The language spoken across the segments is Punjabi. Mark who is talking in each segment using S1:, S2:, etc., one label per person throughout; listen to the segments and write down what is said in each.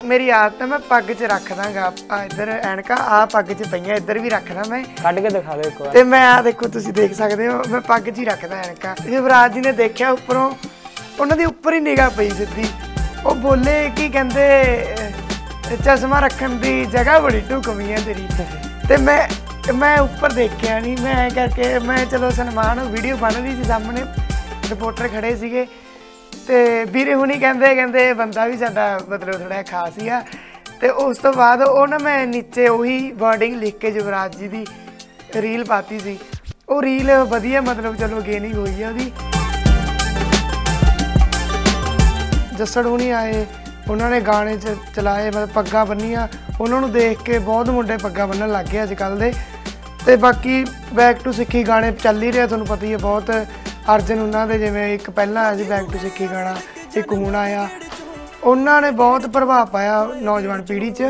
S1: मेरी आदत है मैं पग च रख दांगा इधर ऐनका आ पग च पईयां इधर भी रखदा मैं
S2: ਕੱਢ ਕੇ ਦਿਖਾ ਦਿਓ ਇੱਕ ਵਾਰ।
S1: ਤੇ मैं आ देखो तुसीं देख सकदे हो मैं पग च ही रखदा ऐनका। युवराज जी ने देखिया उपरों उन्हां दी उपर ही निगाह पई सिद्धी वो बोले कि कहंदे चश्मा रखण दी जगह बड़ी ढुकवीं है तेरी ते मैं उपर देखिया नहीं मैं ऐ करके मैं चलो सलमान वीडियो बन रही सी सामने रिपोर्टर खड़े सीगे ਤੇ ਵੀਰੇ ਹੁਣੀ ਕਹਿੰਦੇ ਬੰਦਾ ਵੀ ਸਾਡਾ ਮਤਲਬ ਥੋੜਾ ਖਾਸ ਹੀ ਆ ਤੇ ਉਸ ਤੋਂ ਬਾਅਦ ਉਹ ਨਾ ਮੈਂ ਨੀਚੇ ਉਹੀ ਵਰਡਿੰਗ ਲਿਖ ਕੇ ਯੁਵਰਾਜ ਜੀ ਦੀ ਰੀਲ ਪਾਤੀ ਸੀ ਉਹ ਰੀਲ ਵਧੀਆ ਮਤਲਬ ਚਲੋ ਗੇਨਿੰਗ ਹੋਈ ਆ ਉਹਦੀ। ਜੱਸੜ ਹੁਣੀ ਆਏ ਉਹਨਾਂ ਨੇ ਗਾਣੇ ਚਲਾਏ ਮਤਲਬ ਪੱਗਾਂ ਬੰਨੀਆਂ ਉਹਨਾਂ ਨੂੰ ਦੇਖ ਕੇ ਬਹੁਤ ਮੁੰਡੇ ਪੱਗਾਂ ਬੰਨਣ ਲੱਗ ਗਏ ਅੱਜ ਕੱਲ੍ਹ ਦੇ। ਤੇ ਬਾਕੀ ਬੈਕ ਟੂ ਸਿੱਖੀ ਗਾਣੇ ਚੱਲ ਹੀ ਰਿਹਾ ਤੁਹਾਨੂੰ ਪਤਾ ਹੀ ਹੈ ਬਹੁਤ अर्जन उन्होंने जिमें एक पहला आया बैक टू सिक्खी गाना एक हुण आया उन्होंने बहुत प्रभाव पाया नौजवान पीढ़ी च।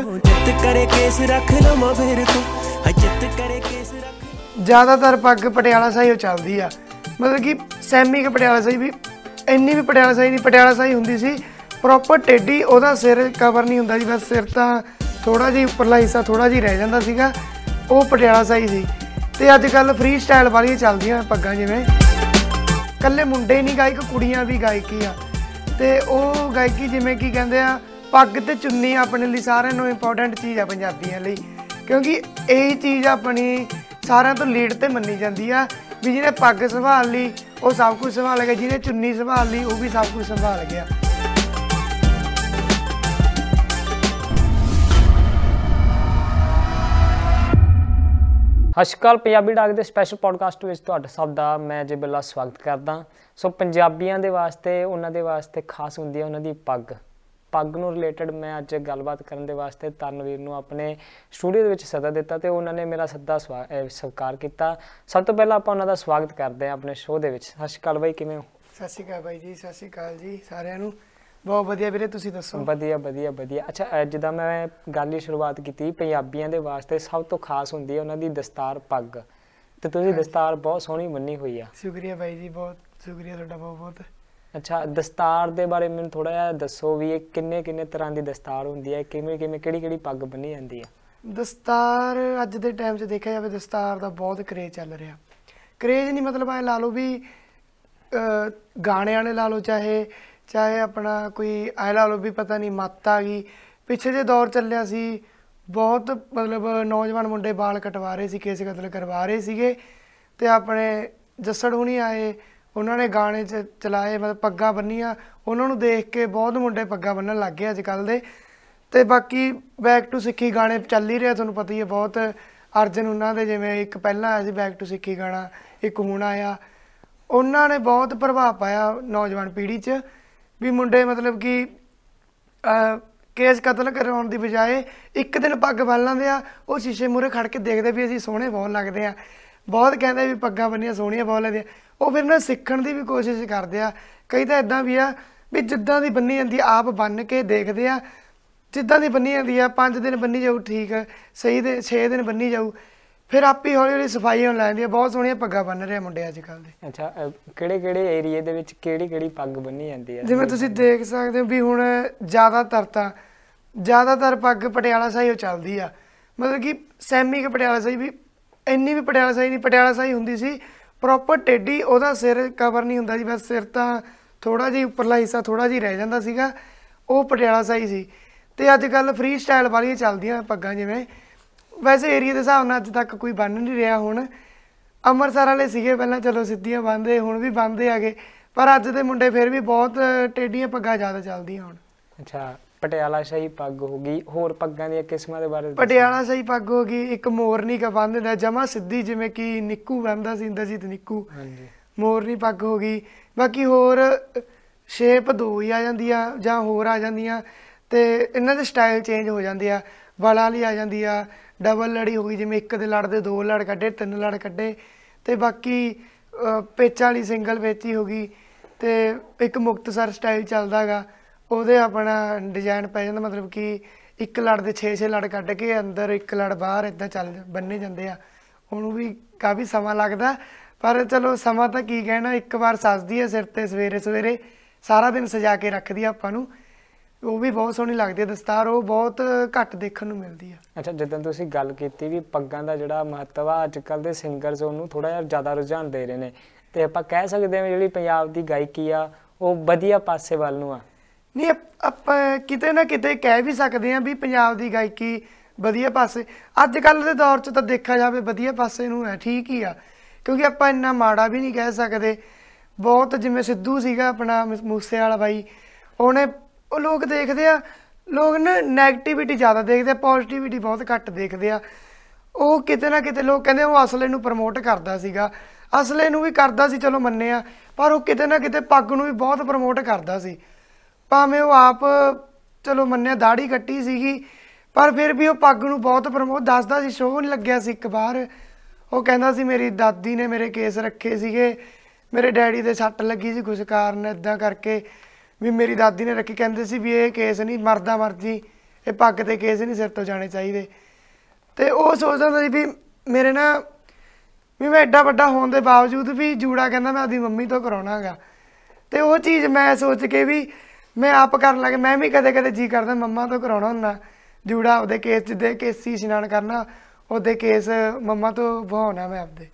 S1: ज़्यादातर पग पटियाला शाही चलती है मतलब कि सैमी के पटियाला शाही भी इन्नी भी पटियाला शाही नहीं पटियाला शाही होंदी सी प्रॉपर टेढ़ी ਉਹਦਾ सिर कवर नहीं ਹੁੰਦਾ जी बस सिर तो थोड़ा जी उपरला हिस्सा थोड़ा जी रह जाता सीगा वो पटियाला शाही सी। ते अजकल फ्री स्टाइल वाली चलदियां पग्गां जिवें ਕੱਲੇ ਮੁੰਡੇ ਨਹੀਂ ਗਾਇਕ ਕੁੜੀਆਂ ਵੀ ਗਾਇਕੀ ਆ ਤੇ ਉਹ ਗਾਇਕੀ ਜਿਵੇਂ ਕੀ ਕਹਿੰਦੇ ਆ ਪੱਗ ਤੇ ਚੁੰਨੀ ਆਪਣੇ ਲਈ ਸਾਰਿਆਂ ਨੂੰ ਇੰਪੋਰਟੈਂਟ ਚੀਜ਼ ਆ ਪੰਜਾਬੀਆਂ ਲਈ ਕਿਉਂਕਿ ਇਹ ਚੀਜ਼ ਆਪਣੀ ਸਾਰਿਆਂ ਤੋਂ ਲੀਡ ਤੇ ਮੰਨੀ ਜਾਂਦੀ ਆ ਵੀ ਜਿਹਨੇ ਪੱਗ ਸੰਭਾਲ ਲਈ ਉਹ ਸਭ ਕੁਝ ਸੰਭਾਲ ਗਿਆ ਜਿਹਨੇ ਚੁੰਨੀ ਸੰਭਾਲ ਲਈ ਉਹ ਵੀ ਸਭ ਕੁਝ ਸੰਭਾਲ ਗਿਆ।
S2: ਸਤਿ ਸ਼੍ਰੀ ਅਕਾਲ ਪੰਜਾਬੀ ਡਾਕ ਦੇ ਸਪੈਸ਼ਲ ਪੋਡਕਾਸਟ ਵਿੱਚ ਤੁਹਾਡਾ ਸਭ ਦਾ ਮੈਂ ਜੀ ਬਿੱਲਾ ਸਵਾਗਤ ਕਰਦਾ। ਸੋ ਪੰਜਾਬੀਆਂ ਦੇ ਵਾਸਤੇ ਉਹਨਾਂ ਦੇ ਵਾਸਤੇ ਖਾਸ ਹੁੰਦੀ ਹੈ ਉਹਨਾਂ ਦੀ ਪੱਗ ਨੂੰ ਰਿਲੇਟਡ ਮੈਂ ਅੱਜ ਗੱਲਬਾਤ ਕਰਨ ਦੇ ਵਾਸਤੇ ਤਨਵੀਰ ਨੂੰ ਆਪਣੇ ਸਟੂਡੀਓ ਦੇ ਵਿੱਚ ਸੱਦਾ ਦਿੱਤਾ ਤੇ ਉਹਨਾਂ ਨੇ ਮੇਰਾ ਸੱਦਾ ਸਵੀਕਾਰ ਕੀਤਾ। ਸਭ ਤੋਂ ਪਹਿਲਾਂ ਆਪਾਂ ਉਹਨਾਂ ਦਾ ਸਵਾਗਤ ਕਰਦੇ ਹਾਂ ਆਪਣੇ ਸ਼ੋਅ ਦੇ ਵਿੱਚ। ਸਤਿ ਸ਼੍ਰੀ ਅਕਾਲ ਬਾਈ ਕਿਵੇਂ ਹੋ?
S1: ਸਤਿ ਸ਼੍ਰੀ ਅਕਾਲ ਬਾਈ ਜੀ ਸਤਿ ਸ਼੍ਰੀ ਅਕਾਲ ਜੀ ਸਾਰਿਆਂ ਨੂੰ ਬਹੁਤ ਵਧੀਆ ਵੀਰੇ ਤੁਸੀਂ ਦੱਸੋ?
S2: ਵਧੀਆ ਵਧੀਆ ਵਧੀਆ। ਅੱਛਾ ਜਿੱਦਾਂ ਮੈਂ ਗੱਲ ਦੀ ਸ਼ੁਰੂਆਤ ਕੀਤੀ ਪੰਜਾਬੀਆਂ ਦੇ ਵਾਸਤੇ ਸਭ ਤੋਂ ਖਾਸ ਹੁੰਦੀ ਹੈ ਉਹਨਾਂ ਦੀ ਦਸਤਾਰ ਪੱਗ ਤੇ ਤੁਸੀਂ ਦਸਤਾਰ ਬਹੁਤ ਸੋਹਣੀ ਬੰਨੀ ਹੋਈ ਆ।
S1: ਸ਼ੁਕਰੀਆ ਬਾਈ ਜੀ ਬਹੁਤ ਸ਼ੁਕਰੀਆ ਤੁਹਾਡਾ ਬਹੁਤ ਬਹੁਤ।
S2: ਅੱਛਾ ਦਸਤਾਰ ਦੇ ਬਾਰੇ ਮੈਨੂੰ ਥੋੜਾ ਜਿਹਾ ਦੱਸੋ ਵੀ ਇਹ ਕਿੰਨੇ ਤਰ੍ਹਾਂ ਦੀ ਦਸਤਾਰ ਹੁੰਦੀ ਹੈ ਕਿਵੇਂ ਕਿਹੜੀ ਪੱਗ ਬੰਨੀ ਜਾਂਦੀ ਹੈ?
S1: ਦਸਤਾਰ ਅੱਜ ਦੇ ਟਾਈਮ 'ਚ ਦੇਖਿਆ ਜਾਵੇ ਦਸਤਾਰ ਦਾ ਬਹੁਤ ਕਰੇਜ਼ ਚੱਲ ਰਿਹਾ। ਕਰੇਜ਼ ਨਹੀਂ ਮਤਲਬ ਐ ਲਾ ਲਓ ਵੀ ਗਾਣਿਆਂ ਨੇ ਲਾ ਲਓ ਚਾਹੇ ਆਪਣਾ ਕੋਈ ਐ ਲਾ ਲਓ ਵੀ ਪਤਾ ਨਹੀਂ ਮੱਤ ਆ ਗਈ ਪਿੱਛੇ ਜੇ ਦੌਰ ਚੱਲਿਆ ਸੀ ਬਹੁਤ ਮਤਲਬ ਨੌਜਵਾਨ ਮੁੰਡੇ ਬਾਲ ਕਟਵਾ ਰਹੇ ਸੀ ਕੇਸ ਕਤਲ ਕਰਵਾ ਰਹੇ ਸੀਗੇ ਤੇ ਆਪਣੇ ਜੱਸੜ ਹੁਣੀ ਆਏ ਉਹਨਾਂ ਨੇ ਗਾਣੇ ਚਲਾਏ ਮਤਲਬ ਪੱਗਾਂ ਬੰਨੀਆਂ ਉਹਨਾਂ ਨੂੰ ਦੇਖ ਕੇ ਬਹੁਤ ਮੁੰਡੇ ਪੱਗਾਂ ਬੰਨਣ ਲੱਗ ਗਏ ਅੱਜ ਕੱਲ੍ਹ ਦੇ। ਤੇ ਬਾਕੀ ਬੈਕ ਟੂ ਸਿੱਖੀ ਗਾਣੇ ਚੱਲ ਹੀ ਰਿਹਾ ਤੁਹਾਨੂੰ ਪਤਾ ਹੀ ਹੈ ਬਹੁਤ ਅਰਜਨ ਉਹਨਾਂ ਦੇ ਜਿਵੇਂ ਇੱਕ ਪਹਿਲਾਂ ਆਇਆ ਸੀ ਬੈਕ ਟੂ ਸਿੱਖੀ ਗਾਣਾ ਇੱਕ ਹੁਣ ਆਇਆ ਉਹਨਾਂ ਨੇ ਬਹੁਤ ਪ੍ਰਭਾਵ ਪਾਇਆ ਨੌਜਵਾਨ ਪੀੜ੍ਹੀ 'ਚ ਵੀ ਮੁੰਡੇ ਮਤਲਬ ਕਿ ਕੇਸ ਕਤਲ ਕਰਵਾਉਣ ਦੀ ਬਜਾਏ ਇੱਕ ਦਿਨ ਪੱਗ ਬੰਨ੍ਹ ਲੈਂਦੇ ਆ ਉਹ ਸ਼ੀਸ਼ੇ ਮੂਹਰੇ ਖੜ੍ਹ ਕੇ ਦੇਖਦੇ ਵੀ ਅਸੀਂ ਸੋਹਣੇ ਬਹੁਤ ਲੱਗਦੇ ਆ ਬਹੁਤ ਕਹਿੰਦੇ ਵੀ ਪੱਗਾਂ ਬੰਨੀਆਂ ਸੋਹਣੀਆਂ ਬਹੁਤ ਲੱਗਦੀਆਂ ਉਹ ਫਿਰ ਨਾ ਸਿੱਖਣ ਦੀ ਵੀ ਕੋਸ਼ਿਸ਼ ਕਰਦੇ ਆ। ਕਈ ਤਾਂ ਇੱਦਾਂ ਵੀ ਆ ਵੀ ਜਿੱਦਾਂ ਦੀ ਬੰਨੀ ਜਾਂਦੀ ਆਪ ਬੰਨ੍ਹ ਕੇ ਦੇਖਦੇ ਆ ਜਿੱਦਾਂ ਦੀ ਬੰਨੀ ਜਾਂਦੀ ਆ 5 ਦਿਨ ਬੰਨੀ ਜਾਊ ਠੀਕ ਸਹੀ ਦੇ 6 ਦਿਨ ਬੰਨੀ ਜਾਊ ਫਿਰ ਆਪੇ ਹੌਲੀ ਹੌਲੀ ਸਫਾਈ ਹੋਣ ਲੱਗ ਜਾਂਦੀ ਆ। ਬਹੁਤ ਸੋਹਣੀਆਂ ਪੱਗਾਂ ਬੰਨ ਰਹੇ ਮੁੰਡੇ ਅੱਜ ਕੱਲ੍ਹ ਦੇ।
S2: ਅੱਛਾ ਕਿਹੜੇ ਏਰੀਏ ਦੇ ਵਿੱਚ ਕਿਹੜੀ ਪੱਗ ਬੰਨੀ ਜਾਂਦੀ ਹੈ?
S1: ਜਿਵੇਂ ਤੁਸੀਂ ਦੇਖ ਸਕਦੇ ਹੋ ਵੀ ਹੁਣ ਜ਼ਿਆਦਾਤਰ ਪੱਗ ਪਟਿਆਲਾ ਸ਼ਾਹੀ ਚੱਲਦੀ ਆ ਮਤਲਬ ਕਿ ਸੈਮੀ ਕੇ ਪਟਿਆਲਾ ਸ਼ਾਹੀ ਵੀ ਇੰਨੀ ਵੀ ਪਟਿਆਲਾ ਸ਼ਾਹੀ ਨਹੀਂ ਪਟਿਆਲਾ ਸ਼ਾਹੀ ਹੁੰਦੀ ਸੀ ਪ੍ਰੋਪਰ ਟੇਢੀ ਉਹਦਾ ਸਿਰ ਕਵਰ ਨਹੀਂ ਹੁੰਦਾ ਜੀ ਬਸ ਸਿਰ ਤਾਂ ਥੋੜ੍ਹਾ ਜਿਹੀ ਉੱਪਰਲਾ ਹਿੱਸਾ ਥੋੜ੍ਹਾ ਜਿਹੀ ਰਹਿ ਜਾਂਦਾ ਸੀਗਾ ਉਹ ਪਟਿਆਲਾ ਸ਼ਾਹੀ ਸੀ। ਤੇ ਅੱਜ ਕੱਲ੍ਹ ਫਰੀ ਸਟਾਈਲ ਵਾਲੀਆਂ ਚੱਲਦੀਆਂ ਪੱਗਾਂ ਜਿਵੇਂ ਵੈਸੇ ਏਰੀਏ ਦੇ ਹਿਸਾਬ ਨਾਲ ਅੱਜ ਤੱਕ ਕੋਈ ਬੰਨ ਨਹੀਂ ਰਿਹਾ। ਹੁਣ ਅੰਮ੍ਰਿਤਸਰ ਵਾਲੇ ਸੀਗੇ ਪਹਿਲਾਂ ਚਲੋ ਸਿੱਧੀਆਂ ਬੰਨ੍ਹਦੇ ਹੁਣ ਵੀ ਬੰਨ੍ਹਦੇ ਹੈਗੇ ਪਰ ਅੱਜ ਦੇ ਮੁੰਡੇ ਫਿਰ ਵੀ ਬਹੁਤ ਟੇਢੀਆਂ ਪੱਗਾਂ ਜ਼ਿਆਦਾ ਚੱਲਦੀਆਂ ਹੁਣ।
S2: ਅੱਛਾ ਪਟਿਆਲਾ ਸ਼ਾਹੀ ਪੱਗ ਹੋ ਗਈ ਹੋਰ ਪੱਗਾਂ ਦੀਆਂ ਕਿਸਮਾਂ ਦੇ ਬਾਰੇ?
S1: ਪਟਿਆਲਾ ਸ਼ਾਹੀ ਪੱਗ ਹੋ ਗਈ ਇੱਕ ਮੋਰਨੀ ਕਾ ਬੰਨ੍ਹ ਦਿੰਦਾ ਜਮਾ ਸਿੱਧੀ ਜਿਵੇਂ ਕਿ ਨਿੱਕੂ ਬੰਨ੍ਹਦਾ ਸੀ ਇੰਦਰਜੀਤ ਨਿੱਕੂ ਮੋਰਨੀ ਪੱਗ ਹੋ ਗਈ। ਬਾਕੀ ਹੋਰ ਸ਼ੇਪ ਦੋ ਹੀ ਆ ਜਾਂਦੀਆਂ ਜਾਂ ਹੋਰ ਆ ਜਾਂਦੀਆਂ ਤੇ ਇਹਨਾਂ ਦੇ ਸਟਾਈਲ ਚੇਂਜ ਹੋ ਜਾਂਦੇ ਆ। ਵਾਲਾਂ ਵਾਲੀ ਆ ਜਾਂਦੀ ਆ ਡਬਲ ਲੜੀ ਹੋ ਗਈ ਜਿਵੇਂ ਇੱਕ ਦੇ ਲੜ ਦੇ 2 ਲੜ ਕੱਢੇ 3 ਲੜ ਕੱਢੇ ਤੇ ਬਾਕੀ ਪੇਚਾਂ ਵਾਲੀ ਸਿੰਗਲ ਪੇਚੀ ਹੋ ਗਈ ਤੇ ਇੱਕ ਮੁਕਤਸਰ ਸਟਾਈਲ ਚੱਲਦਾ ਗਾ ਉਹਦੇ ਆਪਣਾ ਡਿਜ਼ਾਈਨ ਪੈ ਜਾਂਦਾ ਮਤਲਬ ਕਿ ਇੱਕ ਲੜ ਦੇ 6 ਲੜ ਕੱਢ ਕੇ ਅੰਦਰ ਇੱਕ ਲੜ ਬਾਹਰ ਇੱਦਾਂ ਚੱਲ ਬੰਨੇ ਜਾਂਦੇ ਆ। ਉਹਨੂੰ ਵੀ ਕਾਫੀ ਸਮਾਂ ਲੱਗਦਾ ਪਰ ਚਲੋ ਸਮਾਂ ਤਾਂ ਕੀ ਕਹਿਣਾ ਇੱਕ ਵਾਰ ਸੱਜਦੀ ਹੈ ਸਿਰ 'ਤੇ ਸਵੇਰੇ ਸਾਰਾ ਦਿਨ ਸਜਾ ਕੇ ਰੱਖਦੀ ਆ ਆਪਾਂ ਨੂੰ ਉਹ ਵੀ ਬਹੁਤ ਸੋਹਣੀ ਲੱਗਦੀ ਹੈ ਦਸਤਾਰ, ਉਹ ਬਹੁਤ ਘੱਟ ਦੇਖਣ ਨੂੰ ਮਿਲਦੀ ਆ।
S2: ਅੱਛਾ, ਜਿੱਦਾਂ ਤੁਸੀਂ ਗੱਲ ਕੀਤੀ ਵੀ ਪੱਗਾਂ ਦਾ ਜਿਹੜਾ ਮਹੱਤਵ ਆ, ਅੱਜ ਕੱਲ੍ਹ ਦੇ ਸਿੰਗਰਸ ਉਹਨੂੰ ਥੋੜਾ ਜਿਹਾ ਜ਼ਿਆਦਾ ਰੁਝਾਨ ਦੇ ਰਹੇ ਨੇ, ਤੇ ਆਪਾਂ ਕਹਿ ਸਕਦੇ ਹਾਂ ਜਿਹੜੀ ਪੰਜਾਬ ਦੀ ਗਾਇਕੀ ਆ ਉਹ ਵਧੀਆ ਪਾਸੇ ਵੱਲ ਨੂੰ ਆ।
S1: ਨਹੀਂ, ਆਪਾਂ ਕਿਤੇ ਨਾ ਕਿਤੇ ਕਹਿ ਵੀ ਸਕਦੇ ਹਾਂ ਵੀ ਪੰਜਾਬ ਦੀ ਗਾਇਕੀ ਵਧੀਆ ਪਾਸੇ, ਅੱਜ ਕੱਲ੍ਹ ਦੇ ਦੌਰ 'ਚ ਤਾਂ ਦੇਖਿਆ ਜਾਵੇ ਵਧੀਆ ਪਾਸੇ ਨੂੰ ਹੈ, ਠੀਕ ਹੀ ਆ, ਕਿਉਂਕਿ ਆਪਾਂ ਇੰਨਾ ਮਾੜਾ ਵੀ ਨਹੀਂ ਕਹਿ ਸਕਦੇ। ਬਹੁਤ ਜਿਵੇਂ ਸਿੱਧੂ ਸੀਗਾ ਆਪਣਾ ਮੂਸੇ ਵਾਲਾ ਬਾਈ, ਉਹ ਲੋਕ ਦੇਖਦੇ ਆ, ਲੋਕ ਨਾ ਨੈਗੇਟਿਵਿਟੀ ਜ਼ਿਆਦਾ ਦੇਖਦੇ ਆ, ਪੋਜ਼ੀਟਿਵਿਟੀ ਬਹੁਤ ਘੱਟ ਦੇਖਦੇ ਆ। ਉਹ ਕਿਤੇ ਨਾ ਕਿਤੇ ਲੋਕ ਕਹਿੰਦੇ ਉਹ ਅਸਲੇ ਨੂੰ ਪ੍ਰਮੋਟ ਕਰਦਾ ਸੀਗਾ, ਅਸਲੇ ਨੂੰ ਵੀ ਕਰਦਾ ਸੀ, ਚਲੋ ਮੰਨਿਆ, ਪਰ ਉਹ ਕਿਤੇ ਨਾ ਕਿਤੇ ਪੱਗ ਨੂੰ ਵੀ ਬਹੁਤ ਪ੍ਰਮੋਟ ਕਰਦਾ ਸੀ। ਭਾਵੇਂ ਉਹ ਆਪ ਚਲੋ ਮੰਨਿਆ ਦਾੜੀ ਕੱਟੀ ਸੀਗੀ, ਪਰ ਫਿਰ ਵੀ ਉਹ ਪੱਗ ਨੂੰ ਬਹੁਤ ਪ੍ਰਮੋਟ ਦੱਸਦਾ ਸੀ। ਸ਼ੋਅ ਨਹੀਂ ਲੱਗਿਆ ਸੀ ਇੱਕ ਵਾਰ, ਉਹ ਕਹਿੰਦਾ ਸੀ ਮੇਰੀ ਦਾਦੀ ਨੇ ਮੇਰੇ ਕੇਸ ਰੱਖੇ ਸੀਗੇ, ਮੇਰੇ ਡੈਡੀ ਦੇ ਸੱਟ ਲੱਗੀ ਸੀ ਕੁਛ ਕਾਰਨ ਇੱਦਾਂ ਕਰਕੇ ਵੀ ਮੇਰੀ ਦਾਦੀ ਨੇ ਰੱਖੀ, ਕਹਿੰਦੇ ਸੀ ਵੀ ਇਹ ਕੇਸ ਨਹੀਂ, ਮਰਦਾ ਮਰਜੀ, ਇਹ ਪੱਗ ਤੇ ਕੇਸ ਨਹੀਂ ਸਿਰ ਤੋਂ ਜਾਣੇ ਚਾਹੀਦੇ। ਤੇ ਉਹ ਸੋਚਦਾ ਹੁੰਦਾ ਸੀ ਵੀ ਮੇਰੇ ਨਾ ਵੀ ਮੈਂ ਐਡਾ ਵੱਡਾ ਹੋਣ ਦੇ ਬਾਵਜੂਦ ਵੀ ਜੂੜਾ ਕਹਿੰਦਾ ਮੈਂ ਆਪਦੀ ਮੰਮੀ ਤੋਂ ਕਰਾਉਣਾ ਗਾ। ਤੇ ਉਹ ਚੀਜ਼ ਮੈਂ ਸੋਚ ਕੇ ਵੀ ਮੈਂ ਆਪ ਕਰਨ ਲੱਗ, ਮੈਂ ਵੀ ਕਦੇ ਕਦੇ ਜੀ ਕਰਦਾ ਮੰਮਾ ਤੋਂ ਕਰਾਉਣਾ ਹੁੰਦਾ ਜੂੜਾ, ਆਪਦੇ ਕੇਸ ਜਿੱਦੇ ਕੇਸੀ ਇਸ਼ਨਾਨ ਕਰਨਾ ਉਹਦੇ ਕੇਸ ਮੰਮਾ ਤੋਂ ਬਹਾਉਣਾ ਮੈਂ ਆਪਦੇ।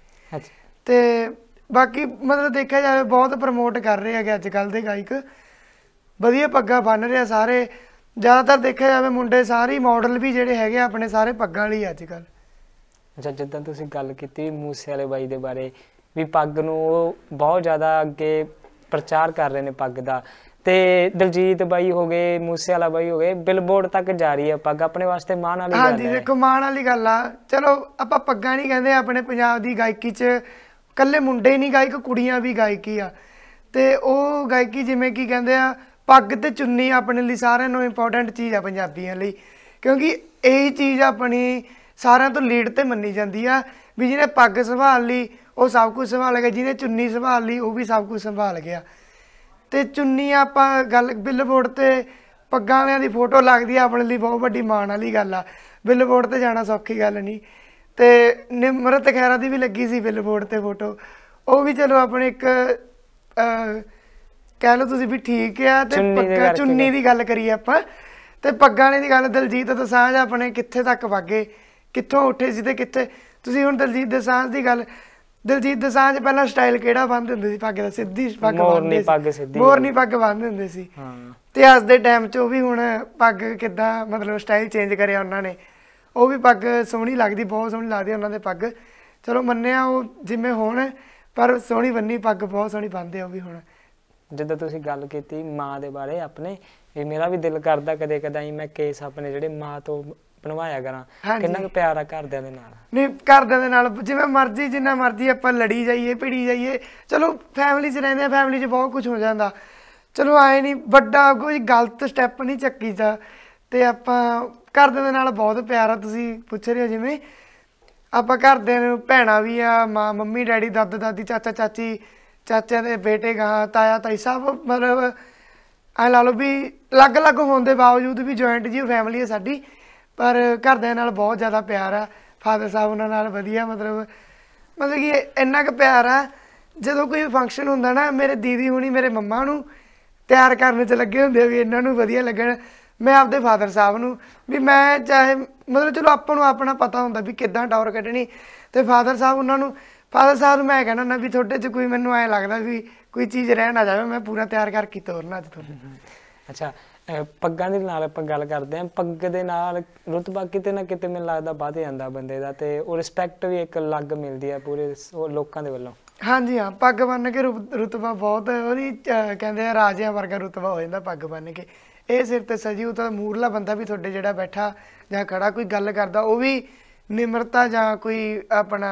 S1: ਤੇ ਬਾਕੀ ਮਤਲਬ ਦੇਖਿਆ ਜਾਵੇ ਬਹੁਤ ਪ੍ਰਮੋਟ ਕਰ ਰਹੇ ਹੈਗੇ ਅੱਜ ਕੱਲ੍ਹ ਦੇ ਗਾਇਕ, ਵਧੀਆ ਪੱਗਾਂ ਬੰਨ ਰਿਹਾ ਸਾਰੇ, ਜ਼ਿਆਦਾਤਰ ਦੇਖਿਆ ਜਾਵੇ ਮੁੰਡੇ ਸਾਰੇ ਮਾਡਲ ਵੀ ਜਿਹੜੇ ਹੈਗੇ ਆਪਣੇ ਸਾਰੇ ਪੱਗਾਂ ਵਾਲੀ ਅੱਜ ਕੱਲ੍ਹ।
S2: ਅੱਛਾ, ਜਿੱਦਾਂ ਤੁਸੀਂ ਗੱਲ ਕੀਤੀ ਮੂਸੇ ਵਾਲੇ ਬਾਈ ਦੇ ਬਾਰੇ ਵੀ ਪੱਗ ਨੂੰ ਉਹ ਬਹੁਤ ਜ਼ਿਆਦਾ ਅੱਗੇ ਪ੍ਰਚਾਰ ਕਰ ਰਹੇ ਨੇ ਪੱਗ ਦਾ, ਤੇ ਦਲਜੀਤ ਬਾਈ ਹੋ ਗਏ, ਮੂਸੇ ਵਾਲਾ ਬਾਈ ਹੋ ਗਏ, ਬਿਲਬੋਰਡ ਤੱਕ ਜਾ ਰਹੀ ਹੈ ਪੱਗ, ਆਪਣੇ ਵਾਸਤੇ ਮਾਣ ਵਾਲੀ ਗੱਲ ਹੈ।
S1: ਹਾਂਜੀ, ਦੇਖੋ ਮਾਣ ਵਾਲੀ ਗੱਲ ਆ। ਚਲੋ ਆਪਾਂ ਪੱਗਾਂ ਨਹੀਂ ਕਹਿੰਦੇ, ਆਪਣੇ ਪੰਜਾਬ ਦੀ ਗਾਇਕੀ 'ਚ ਇਕੱਲੇ ਮੁੰਡੇ ਹੀ ਨਹੀਂ ਗਾਇਕ, ਕੁੜੀਆਂ ਵੀ ਗਾਇਕੀ ਆ। ਤੇ ਉਹ ਗਾਇਕੀ ਜਿਵੇਂ ਕੀ ਕਹਿੰਦੇ ਆ, ਪੱਗ ਤੇ ਚੁੰਨੀ ਆਪਣੇ ਲਈ ਸਾਰਿਆਂ ਨੂੰ ਇੰਪੋਰਟੈਂਟ ਚੀਜ਼ ਆ ਪੰਜਾਬੀਆਂ ਲਈ, ਕਿਉਂਕਿ ਇਹੀ ਚੀਜ਼ ਆਪਣੀ ਸਾਰਿਆਂ ਤੋਂ ਲੀਡ ਤੇ ਮੰਨੀ ਜਾਂਦੀ ਆ ਵੀ ਜਿਹਨੇ ਪੱਗ ਸੰਭਾਲ ਲਈ ਉਹ ਸਭ ਕੁਝ ਸੰਭਾਲ ਗਿਆ, ਜਿਹਨੇ ਚੁੰਨੀ ਸੰਭਾਲ ਲਈ ਉਹ ਵੀ ਸਭ ਕੁਝ ਸੰਭਾਲ ਗਿਆ। ਤੇ ਚੁੰਨੀ ਆਪਾਂ ਗੱਲ ਬਿਲਬੋਰਡ ਤੇ ਪੱਗਾਂ ਵਾਲਿਆਂ ਦੀ ਫੋਟੋ ਲੱਗਦੀ ਆ, ਆਪਣੇ ਲਈ ਬਹੁਤ ਵੱਡੀ ਮਾਣ ਵਾਲੀ ਗੱਲ ਆ। ਬਿਲਬੋਰਡ ਤੇ ਜਾਣਾ ਸੌਖੀ ਗੱਲ ਨਹੀਂ। ਤੇ ਨਿਮਰਤ ਖਹਿਰਾ ਦੀ ਵੀ ਲੱਗੀ ਸੀ ਬਿਲਬੋਰਡ ਤੇ ਫੋਟੋ, ਉਹ ਵੀ ਚਲੋ ਆਪਣੇ ਇੱਕ ਕਹਿ ਲਓ ਤੁਸੀਂ ਵੀ ਠੀਕ ਆ। ਤੇ ਪੱਗਾਂ ਚੁੰਨੀ ਦੀ ਗੱਲ ਕਰੀਏ ਆਪਾਂ, ਤੇ ਪੱਗਾਂ ਵਾਲੇ ਦੀ ਗੱਲ, ਦਲਜੀਤ ਦੋਸਾਂਝ ਆਪਣੇ ਕਿੱਥੇ ਤੱਕ ਵਾਗੇ, ਕਿੱਥੋਂ ਉੱਠੇ ਸੀ ਤੇ ਕਿੱਥੇ। ਤੁਸੀਂ ਹੁਣ ਦਲਜੀਤ ਦੋਸਾਂਝ ਦੀ ਗੱਲ, ਦਲਜੀਤ ਦੋਸਾਂਝ ਪਹਿਲਾਂ ਸਟਾਈਲ ਕਿਹੜਾ ਬੰਨ੍ਹਦੇ ਹੁੰਦੇ ਸੀ ਪੱਗ ਦਾ, ਸਿੱਧੀ ਪੱਗ ਬੰਨ੍ਹਦੇ ਸੀ, ਮੋਰਨੀ ਪੱਗ ਬੰਨ੍ਹਦੇ ਹੁੰਦੇ ਸੀ। ਤੇ ਅੱਜ ਦੇ ਟਾਈਮ 'ਚ ਉਹ ਵੀ ਹੁਣ ਪੱਗ ਕਿੱਦਾਂ ਮਤਲਬ ਸਟਾਈਲ ਚੇਂਜ ਕਰਿਆ ਉਹਨਾਂ ਨੇ, ਉਹ ਵੀ ਪੱਗ ਸੋਹਣੀ ਲੱਗਦੀ, ਬਹੁਤ ਸੋਹਣੀ ਲੱਗਦੀ ਉਹਨਾਂ ਦੇ ਪੱਗ। ਚਲੋ ਮੰਨਿਆ ਉਹ ਜਿਵੇਂ ਹੋਣ, ਪਰ ਸੋਹਣੀ ਬੰਨੀ ਪੱਗ ਬਹੁਤ ਸੋਹਣੀ ਬੰਨ੍ਹਦੇ ਆ ਉਹ ਵੀ ਹੁਣ।
S2: ਜਿੱਦਾਂ ਤੁਸੀਂ ਗੱਲ ਕੀਤੀ ਮਾਂ ਦੇ ਬਾਰੇ ਆਪਣੇ, ਇਹ ਮੇਰਾ ਵੀ ਦਿਲ ਕਰਦਾ ਕਦੇ ਕਦਾਈ ਮੈਂ ਕੇਸ ਆਪਣੇ ਜਿਹੜੇ ਮਾਂ ਤੋਂ ਬਣਵਾਇਆ ਕਰਾਂ। ਕਿੰਨਾ ਕੁ ਪਿਆਰ ਆ ਘਰਦਿਆਂ ਦੇ ਨਾਲ? ਨਹੀਂ,
S1: ਘਰਦਿਆਂ ਦੇ ਨਾਲ ਜਿਵੇਂ ਮਰਜ਼ੀ, ਜਿੰਨਾ ਮਰਜ਼ੀ ਆਪਾਂ ਲੜੀ ਜਾਈਏ ਭਿੜੀ ਜਾਈਏ, ਚਲੋ ਫੈਮਿਲੀ 'ਚ ਰਹਿੰਦੇ ਆ, ਫੈਮਿਲੀ 'ਚ ਬਹੁਤ ਕੁਝ ਹੋ ਜਾਂਦਾ, ਚਲੋ ਆਏ ਨਹੀਂ ਵੱਡਾ ਕੋਈ ਗਲਤ ਸਟੈਪ ਨਹੀਂ ਚੱਕੀਦਾ। ਤੇ ਆਪਾਂ ਘਰਦਿਆਂ ਦੇ ਨਾਲ ਬਹੁਤ ਪਿਆਰ ਆ। ਤੁਸੀਂ ਪੁੱਛ ਰਹੇ ਹੋ ਜਿਵੇਂ ਆਪਾਂ ਘਰਦਿਆਂ ਨੂੰ, ਭੈਣਾਂ ਵੀ ਆ, ਮਾਂ ਮੰਮੀ ਡੈਡੀ ਦਾਦਾ ਦਾਦੀ ਚਾਚਾ ਚਾਚੀ, ਚਾਚਿਆਂ ਦੇ ਬੇਟੇ ਗਾਂ, ਤਾਇਆ ਤਾਈ, ਸਭ ਮਤਲਬ ਐਂ ਲਾ ਲਓ ਵੀ ਅਲੱਗ ਅਲੱਗ ਹੋਣ ਦੇ ਬਾਵਜੂਦ ਵੀ ਜੁਆਇੰਟ ਜੀ ਫੈਮਿਲੀ ਹੈ ਸਾਡੀ, ਪਰ ਘਰਦਿਆਂ ਨਾਲ ਬਹੁਤ ਜ਼ਿਆਦਾ ਪਿਆਰ ਆ। ਫਾਦਰ ਸਾਹਿਬ ਉਹਨਾਂ ਨਾਲ ਵਧੀਆ, ਮਤਲਬ ਕਿ ਇੰਨਾ ਕੁ ਪਿਆਰ ਆ, ਜਦੋਂ ਕੋਈ ਫੰਕਸ਼ਨ ਹੁੰਦਾ ਨਾ, ਮੇਰੇ ਦੀਦੀ ਹੁਣੀ ਮੇਰੇ ਮੰਮਾ ਨੂੰ ਤਿਆਰ ਕਰਨ 'ਚ ਲੱਗੇ ਹੁੰਦੇ ਵੀ ਇਹਨਾਂ ਨੂੰ ਵਧੀਆ ਲੱਗਣ। ਮੈਂ ਆਪਦੇ ਫਾਦਰ ਸਾਹਿਬ ਨੂੰ ਵੀ ਮੈਂ ਚਾਹੇ ਮਤਲਬ ਚਲੋ ਆਪਾਂ ਨੂੰ ਆਪਣਾ ਪਤਾ ਹੁੰਦਾ ਵੀ ਕਿੱਦਾਂ ਟੌਰ ਕੱਢਣੀ, ਤੇ ਫਾਦਰ ਸਾਹਿਬ ਨੂੰ ਮੈਂ ਕਹਿਣਾ ਹੁੰਦਾ ਵੀ ਤੁਹਾਡੇ 'ਚ ਕੋਈ, ਮੈਨੂੰ ਐਂ ਲੱਗਦਾ ਵੀ ਕੋਈ ਚੀਜ਼ ਰਹਿ ਨਾ ਜਾਵੇ, ਮੈਂ ਪੂਰਾ ਤਿਆਰ ਕਰਕੇ ਤੋਰਨਾ ਅੱਜ ਤੁਹਾਨੂੰ।
S2: ਅੱਛਾ, ਪੱਗਾਂ ਦੇ ਨਾਲ ਆਪਾਂ ਗੱਲ ਕਰਦੇ ਹਾਂ, ਪੱਗ ਦੇ ਨਾਲ ਰੁਤਬਾ ਕਿਤੇ ਨਾ ਕਿਤੇ ਮੈਨੂੰ ਲੱਗਦਾ ਵੱਧ ਜਾਂਦਾ ਬੰਦੇ ਦਾ, ਤੇ ਉਹ ਰਿਸਪੈਕਟ ਵੀ ਇੱਕ ਅਲੱਗ ਮਿਲਦੀ ਹੈ ਪੂਰੇ ਲੋਕਾਂ ਦੇ ਵੱਲੋਂ।
S1: ਹਾਂਜੀ ਹਾਂ, ਪੱਗ ਬੰਨ੍ਹ ਕੇ ਰੁਤਬਾ ਬਹੁਤ, ਉਹਦੀ ਕਹਿੰਦੇ ਆ ਰਾਜਿਆਂ ਵਰਗਾ ਰੁਤਬਾ ਹੋ ਜਾਂਦਾ ਪੱਗ ਬੰਨ੍ਹ ਕੇ। ਇਹ ਸਿਰ ਤੇ ਸਜੀ, ਉਹ ਤਾਂ ਮੂਹਰਲਾ ਬੰਦਾ ਵੀ ਤੁਹਾਡੇ ਜਿਹੜਾ ਬੈਠਾ ਜਾਂ ਖੜਾ ਕੋਈ ਗੱਲ ਕਰਦਾ, ਉਹ ਵੀ ਨਿਮਰਤਾ ਜਾਂ ਕੋਈ ਆਪਣਾ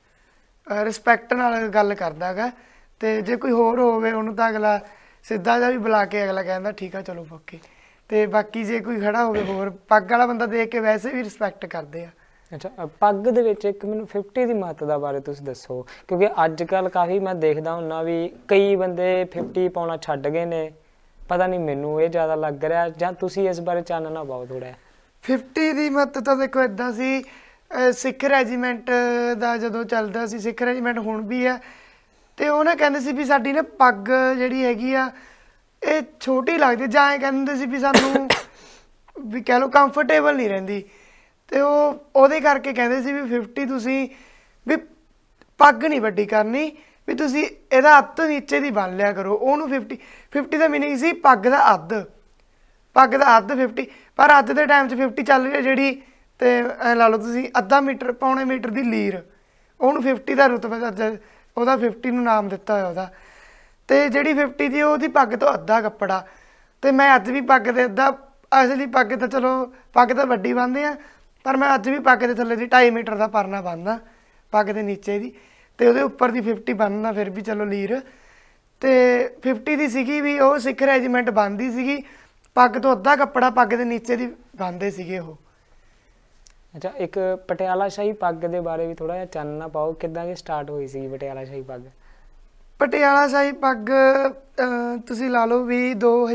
S1: ਰਿਸਪੈਕਟ ਨਾਲ ਗੱਲ ਕਰਦਾ ਹੈਗਾ। ਤੇ ਜੇ ਕੋਈ ਹੋਰ ਹੋਵੇ ਉਹਨੂੰ ਤਾਂ ਅਗਲਾ ਸਿੱਧਾ ਜਿਹਾ ਵੀ ਬੁਲਾ ਕੇ ਅਗਲਾ ਕਹਿੰਦਾ ਠੀਕ ਆ ਚਲੋ ਓਕੇ। ਤੇ ਬਾਕੀ ਜੇ ਕੋਈ ਖੜਾ ਹੋਵੇ ਹੋਰ, ਪੱਗ ਵਾਲਾ ਬੰਦਾ ਦੇਖ ਕੇ ਵੈਸੇ ਵੀ ਰਿਸਪੈਕਟ ਕਰਦੇ ਆ।
S2: ਅੱਛਾ, ਪੱਗ ਦੇ ਵਿੱਚ ਇੱਕ ਮੈਨੂੰ 50 ਦੀ ਮਹੱਤਤਾ ਬਾਰੇ ਤੁਸੀਂ ਦੱਸੋ, ਕਿਉਂਕਿ ਅੱਜ ਕੱਲ੍ਹ ਕਾਫੀ ਮੈਂ ਦੇਖਦਾ ਹੁੰਦਾ ਵੀ ਕਈ ਬੰਦੇ 50 ਪਾਉਣਾ ਛੱਡ ਗਏ ਨੇ, ਪਤਾ ਨਹੀਂ ਮੈਨੂੰ ਇਹ ਜ਼ਿਆਦਾ ਲੱਗ ਰਿਹਾ, ਜਾਂ ਤੁਸੀਂ ਇਸ ਬਾਰੇ ਚਾਨਣਾ ਪਾਓ ਥੋੜ੍ਹਾ।
S1: 50 ਦੀ ਮਹੱਤਤਾ ਦੇਖੋ ਇੱਦਾਂ ਸੀ, ਸਿੱਖ ਰੈਜੀਮੈਂਟ ਦਾ ਜਦੋਂ ਚੱਲਦਾ ਸੀ, ਸਿੱਖ ਰੈਜੀਮੈਂਟ ਹੁਣ ਵੀ ਆ, ਤੇ ਉਹ ਨਾ ਕਹਿੰਦੇ ਸੀ ਵੀ ਸਾਡੀ ਨਾ ਪੱਗ ਜਿਹੜੀ ਹੈਗੀ ਆ, ਇਹ ਛੋਟੀ ਲੱਗਦੀ, ਜਾਂ ਇਹ ਕਹਿੰਦੇ ਸੀ ਵੀ ਸਾਨੂੰ ਵੀ ਕਹਿ ਲਓ ਕੰਫਰਟੇਬਲ ਨਹੀਂ ਰਹਿੰਦੀ, ਤੇ ਉਹਦੇ ਕਰਕੇ ਕਹਿੰਦੇ ਸੀ ਵੀ 50 ਤੁਸੀਂ ਵੀ ਪੱਗ ਨਹੀਂ ਵੱਡੀ ਕਰਨੀ, ਵੀ ਤੁਸੀਂ ਇਹਦਾ ਅੱਧ ਨੀਚੇ ਦੀ ਬੰਨ ਲਿਆ ਕਰੋ ਉਹਨੂੰ। 50 ਦਾ ਮੀਨਿੰਗ ਸੀ ਪੱਗ ਦਾ ਅੱਧ, ਪੱਗ ਦਾ ਅੱਧ 50। ਪਰ ਅੱਜ ਦੇ ਟਾਈਮ 'ਚ 50 ਚੱਲ ਰਹੀ ਹੈ ਜਿਹੜੀ, ਤੇ ਐਂ ਲਾ ਲਓ ਤੁਸੀਂ ਅੱਧਾ ਮੀਟਰ ਪੌਣੇ ਮੀਟਰ ਦੀ ਲੀਰ, ਉਹਨੂੰ 50 ਦਾ ਰੁਤਬਾ ਉਹਦਾ 50 ਨੂੰ ਨਾਮ ਦਿੱਤਾ ਹੋਇਆ ਉਹਦਾ। ਤੇ ਜਿਹੜੀ 50 ਦੀ ਉਹਦੀ ਪੱਗ ਤੋਂ ਅੱਧਾ ਕੱਪੜਾ। ਤੇ ਮੈਂ ਅੱਜ ਵੀ ਪੱਗ ਦੇ ਅੱਧਾ, ਅਸਲੀ ਪੱਗ ਤਾਂ ਚਲੋ ਪੱਗ ਤਾਂ ਵੱਡੀ ਬੰਨ੍ਹਦੇ ਆ, ਪਰ ਮੈਂ ਅੱਜ ਵੀ ਪੱਗ ਦੇ ਥੱਲੇ ਦੀ 2.5 ਮੀਟਰ ਦਾ ਪਰਨਾ ਬੰਨ੍ਹਦਾ, ਪੱਗ ਦੇ ਨੀਚੇ ਦੀ, ਤੇ ਉਹਦੇ ਉੱਪਰ ਦੀ 50 ਬੰਨ੍ਹਦਾ ਫਿਰ ਵੀ ਚਲੋ ਲੀਰ। ਤੇ 50 ਦੀ ਸੀਗੀ ਵੀ ਉਹ ਸਿੱਖ ਰੈਜੀਮੈਂਟ ਬੰਨ੍ਹਦੀ ਸੀਗੀ, ਪੱਗ ਤੋਂ ਅੱਧਾ ਕੱਪੜਾ ਪੱਗ ਦੇ ਨੀਚੇ ਦੀ ਬੰਨ੍ਹਦੇ ਸੀਗੇ ਉਹ।
S2: ਅੱਛਾ, ਇੱਕ ਪਟਿਆਲਾ ਸ਼ਾਹੀ ਪੱਗ ਦੇ ਬਾਰੇ ਵੀ ਥੋੜਾ ਜਿਹਾ ਚਾਨਣਾ ਪਾਓ, ਕਿੱਦਾਂ ਦੀ ਸਟਾਰਟ ਹੋਈ ਸੀ ਪਟਿਆਲਾ ਸ਼ਾਹੀ ਪੱਗ?
S1: ਪਟਿਆਲਾ ਸ਼ਾਹੀ ਪੱਗ ਤੁਸੀਂ ਲਾ ਲਓ ਵੀ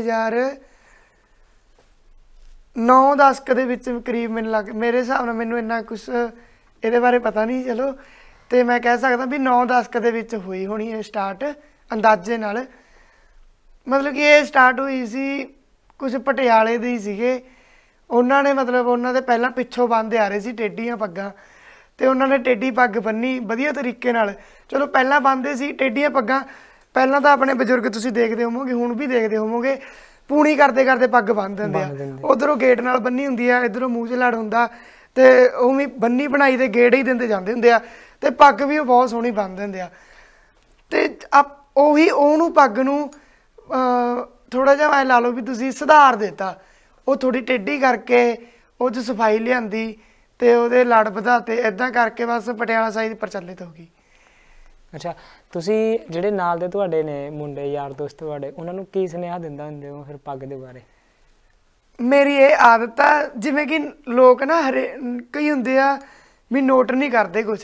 S1: 2009-10 ਦੇ ਵਿੱਚ ਕਰੀਬ ਮੈਨੂੰ ਮੇਰੇ ਹਿਸਾਬ ਨਾਲ, ਮੈਨੂੰ ਇੰਨਾ ਕੁਛ ਇਹਦੇ ਬਾਰੇ ਪਤਾ ਨਹੀਂ ਚਲੋ, ਤੇ ਮੈਂ ਕਹਿ ਸਕਦਾ ਵੀ 9-10 ਦੇ ਵਿੱਚ ਹੋਈ ਹੋਣੀ ਇਹ ਸਟਾਰਟ ਅੰਦਾਜ਼ੇ ਨਾਲ। ਮਤਲਬ ਕਿ ਇਹ ਸਟਾਰਟ ਹੋਈ ਸੀ ਕੁਛ ਪਟਿਆਲੇ ਦੇ ਹੀ ਸੀਗੇ, ਉਹਨਾਂ ਨੇ ਮਤਲਬ ਉਹਨਾਂ ਦੇ ਪਹਿਲਾਂ ਪਿੱਛੋਂ ਬੰਨ੍ਹਦੇ ਆ ਰਹੇ ਸੀ ਟੇਢੀਆਂ ਪੱਗਾਂ, ਤੇ ਉਹਨਾਂ ਨੇ ਟੇਢੀ ਪੱਗ ਬੰਨੀ ਵਧੀਆ ਤਰੀਕੇ ਨਾਲ। ਚਲੋ ਪਹਿਲਾਂ ਬੰਨ੍ਹਦੇ ਸੀ ਟੇਢੀਆਂ ਪੱਗਾਂ, ਪਹਿਲਾਂ ਤਾਂ ਆਪਣੇ ਬਜ਼ੁਰਗ ਤੁਸੀਂ ਦੇਖਦੇ ਹੋਵੋਗੇ, ਹੁਣ ਵੀ ਦੇਖਦੇ ਹੋਵੋਗੇ, ਪੂਣੀ ਕਰਦੇ ਕਰਦੇ ਪੱਗ ਬੰਨ੍ਹ ਦਿੰਦੇ ਆ। ਉੱਧਰੋਂ ਗੇਟ ਨਾਲ ਬੰਨੀ ਹੁੰਦੀ ਆ, ਇੱਧਰੋਂ ਮੂੰਹ 'ਚ ਲੜ ਹੁੰਦਾ, ਤੇ ਉਵੇਂ ਬੰਨੀ ਬਣਾਈ ਦੇ ਗੇੜ ਹੀ ਦਿੰਦੇ ਜਾਂਦੇ ਹੁੰਦੇ ਆ, ਤੇ ਪੱਗ ਵੀ ਉਹ ਬਹੁਤ ਸੋਹਣੀ ਬੰਨ੍ਹ ਦਿੰਦੇ ਆ। ਤੇ ਉਹੀ ਉਹਨੂੰ ਪੱਗ ਨੂੰ ਥੋੜ੍ਹਾ ਜਿਹਾ ਐਂ ਲਾ ਲਓ ਵੀ ਤੁਸੀਂ ਸੁਧਾਰ ਦਿੱਤਾ, ਉਹ ਥੋੜ੍ਹੀ ਟੇਢੀ ਕਰਕੇ ਉਹ 'ਚ ਸਫਾਈ ਲਿਆਂਦੀ, ਤੇ ਉਹਦੇ ਲੜ ਵਧਾਤੇ, ਇੱਦਾਂ ਕਰਕੇ ਬਸ ਪਟਿਆਲਾ ਸ਼ਾਹੀ ਪ੍ਰਚਲਿਤ ਹੋ ਗਈ।
S2: ਅੱਛਾ, ਤੁਸੀਂ ਜਿਹੜੇ ਨਾਲ ਦੇ ਤੁਹਾਡੇ ਨੇ ਮੁੰਡੇ ਯਾਰ ਦੋਸਤ ਤੁਹਾਡੇ, ਉਹਨਾਂ ਨੂੰ ਕੀ ਸੁਨੇਹਾ ਦਿੰਦਾ ਹੁੰਦੇ ਹੋ ਫਿਰ ਪੱਗ ਦੇ ਬਾਰੇ?
S1: ਮੇਰੀ ਇਹ ਆਦਤ ਆ, ਜਿਵੇਂ ਕਿ ਲੋਕ ਨਾ ਕਈ ਹੁੰਦੇ ਆ ਵੀ ਨੋਟ ਨਹੀਂ ਕਰਦੇ ਕੁਛ,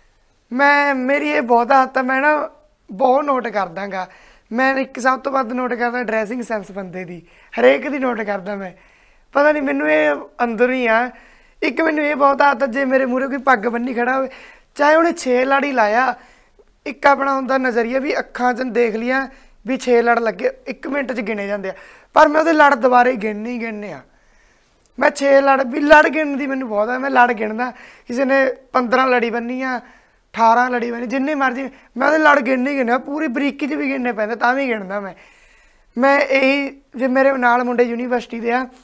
S1: ਮੇਰੀ ਇਹ ਬਹੁਤ ਆਦਤ ਆ, ਮੈਂ ਨਾ ਬਹੁਤ ਨੋਟ ਕਰਦਾਗਾ। ਮੈਂ ਇੱਕ ਸਭ ਤੋਂ ਵੱਧ ਨੋਟ ਕਰਦਾ ਡਰੈਸਿੰਗ ਸੈਂਸ ਬੰਦੇ ਦੀ, ਹਰੇਕ ਦੀ ਨੋਟ ਕਰਦਾ ਮੈਂ, ਪਤਾ ਨਹੀਂ ਮੈਨੂੰ ਇਹ ਅੰਦਰ ਹੀ ਆ। ਇੱਕ ਮੈਨੂੰ ਇਹ ਬਹੁਤ ਆਦਤ, ਜੇ ਮੇਰੇ ਮੂਹਰੇ ਕੋਈ ਪੱਗ ਬੰਨੀ ਖੜਾ ਹੋਵੇ, ਚਾਹੇ ਉਹਨੇ 6 ਲੜ ਹੀ ਲਾਇਆ, ਇੱਕ ਆਪਣਾ ਹੁੰਦਾ ਨਜ਼ਰੀਆ ਵੀ ਅੱਖਾਂ 'ਚ ਦੇਖ ਲਿਆ ਵੀ 6 ਲੜ ਲੱਗੇ, 1 ਮਿੰਟ 'ਚ ਗਿਣੇ ਜਾਂਦੇ ਆ, ਪਰ ਮੈਂ ਉਹਦੇ ਲੜ ਦੁਬਾਰੇ ਗਿਣਨੇ ਆ। ਮੈਂ 6 ਲੜ ਵੀ ਲੜ ਗਿਣਨ ਦੀ ਮੈਨੂੰ ਬਹੁਤ ਆ, ਮੈਂ ਲੜ ਗਿਣਦਾ, ਕਿਸੇ ਨੇ 15 ਲੜੀ ਬੰਨੀ ਆ, 18 ਲੜੀ ਬੰਨੀ, ਜਿੰਨੀ ਮਰਜ਼ੀ, ਮੈਂ ਉਹਦੇ ਲੜ ਗਿਣਨੇ ਪੂਰੀ ਬਰੀਕੀ 'ਚ ਵੀ ਗਿਣਨੇ ਪੈਂਦੇ, ਤਾਂ ਵੀ ਗਿਣਦਾ ਮੈਂ ਇਹੀ। ਜੇ ਮੇਰੇ ਨਾਲ ਮੁੰਡੇ ਯੂਨੀਵਰਸਿਟੀ ਦੇ ਆ,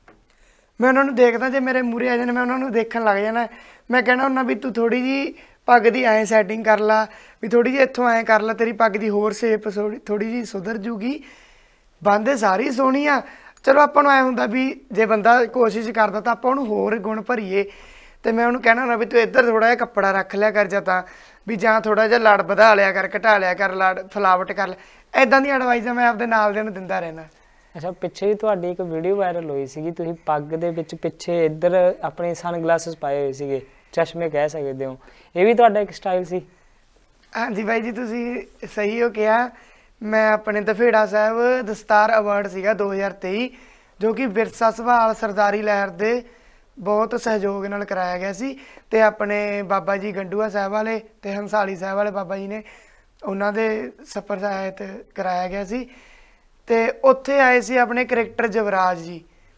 S1: ਮੈਂ ਉਹਨਾਂ ਨੂੰ ਦੇਖਦਾ, ਜੇ ਮੇਰੇ ਮੂਹਰੇ ਆ ਜਾਣੇ ਮੈਂ ਉਹਨਾਂ ਨੂੰ ਦੇਖਣ ਲੱਗ ਜਾਣਾ, ਮੈਂ ਕਹਿਣਾ ਹੁੰਦਾ ਵੀ ਤੂੰ ਥੋੜ੍ਹੀ ਜਿਹੀ ਪੱਗ ਦੀ ਐਂ ਸੈਟਿੰਗ ਕਰ ਲਾ, ਵੀ ਥੋੜ੍ਹੀ ਜਿਹੀ ਇੱਥੋਂ ਐਂ ਕਰ ਲਾ, ਤੇਰੀ ਪੱਗ ਦੀ ਹੋਰ ਸ਼ੇਪ ਥੋੜ੍ਹੀ ਜਿਹੀ ਸੁਧਰ ਜੂਗੀ, ਬੰਨ੍ਹਦੇ ਸਾਰੀ ਸੋਹਣੀ ਆ। ਚਲੋ ਆਪਾਂ ਨੂੰ ਐਂ ਹੁੰਦਾ ਵੀ ਜੇ ਬੰਦਾ ਕੋਸ਼ਿਸ਼ ਕਰਦਾ ਤਾਂ ਆਪਾਂ ਉਹਨੂੰ ਹੋਰ ਗੁਣ ਭਰੀਏ, ਤੇ ਮੈਂ ਉਹਨੂੰ ਕਹਿਣਾ ਹੁੰਦਾ ਵੀ ਤੂੰ ਇੱਧਰ ਥੋੜ੍ਹਾ ਜਿਹਾ ਕੱਪੜਾ ਰੱਖ ਲਿਆ ਕਰ, ਜਾਂ ਤਾਂ ਵੀ ਜਾਂ ਥੋੜ੍ਹਾ ਜਿਹਾ ਲੜ ਵਧਾ ਲਿਆ ਕਰ, ਘਟਾ ਲਿਆ ਕਰ, ਲੜ ਫਲਾਵਟ ਕਰ ਲੈ, ਇੱਦਾਂ ਦੀਆਂ ਐਡਵਾਈਜ਼ਾਂ ਮੈਂ ਆਪਦੇ ਨਾਲ ਦਿਆਂ ਨੂੰ ਦਿੰਦਾ ਰਹਿੰਦਾ।
S2: ਅੱਛਾ, ਪਿੱਛੇ ਹੀ ਤੁਹਾਡੀ ਇੱਕ ਵੀਡੀਓ ਵਾਇਰਲ ਹੋਈ ਸੀਗੀ, ਤੁਸੀਂ ਪੱਗ ਦੇ ਵਿੱਚ ਪਿੱਛੇ ਇੱਧਰ ਆਪਣੇ ਸਨਗਲਾਸਿਸ ਪਾਏ ਹੋਏ ਸੀਗੇ, ਚਸ਼ਮੇ ਕਹਿ ਸਕਦੇ ਹੋ, ਇਹ ਵੀ ਤੁਹਾਡਾ ਇੱਕ ਸਟਾਈਲ ਸੀ?
S1: ਹਾਂਜੀ ਬਾਈ ਜੀ, ਤੁਸੀਂ ਸਹੀ ਹੋ ਕਿਹਾ। ਮੈਂ ਆਪਣੇ ਦਫੇੜਾ ਸਾਹਿਬ ਦਸਤਾਰ ਅਵਾਰਡ ਸੀਗਾ 2023, ਜੋ ਕਿ ਵਿਰਸਾ ਸੰਭਾਲ ਸਰਦਾਰੀ ਲਹਿਰ ਦੇ ਬਹੁਤ ਸਹਿਯੋਗ ਨਾਲ ਕਰਾਇਆ ਗਿਆ ਸੀ, ਤੇ ਆਪਣੇ ਬਾਬਾ ਜੀ ਗੰਡੂਆ ਸਾਹਿਬ ਵਾਲੇ ਤੇ ਹੰਸਾਲੀ ਸਾਹਿਬ ਵਾਲੇ ਬਾਬਾ ਜੀ ਨੇ, ਉਹਨਾਂ ਦੇ ਸਫਰ ਸਹਾਇਤ ਕਰਾਇਆ ਗਿਆ ਸੀ। ਤੇ ਉੱਥੇ ਆਏ ਸੀ ਆਪਣੇ ਕ੍ਰਿਕਟਰ ਯੁਵਰਾਜ ਜੀ,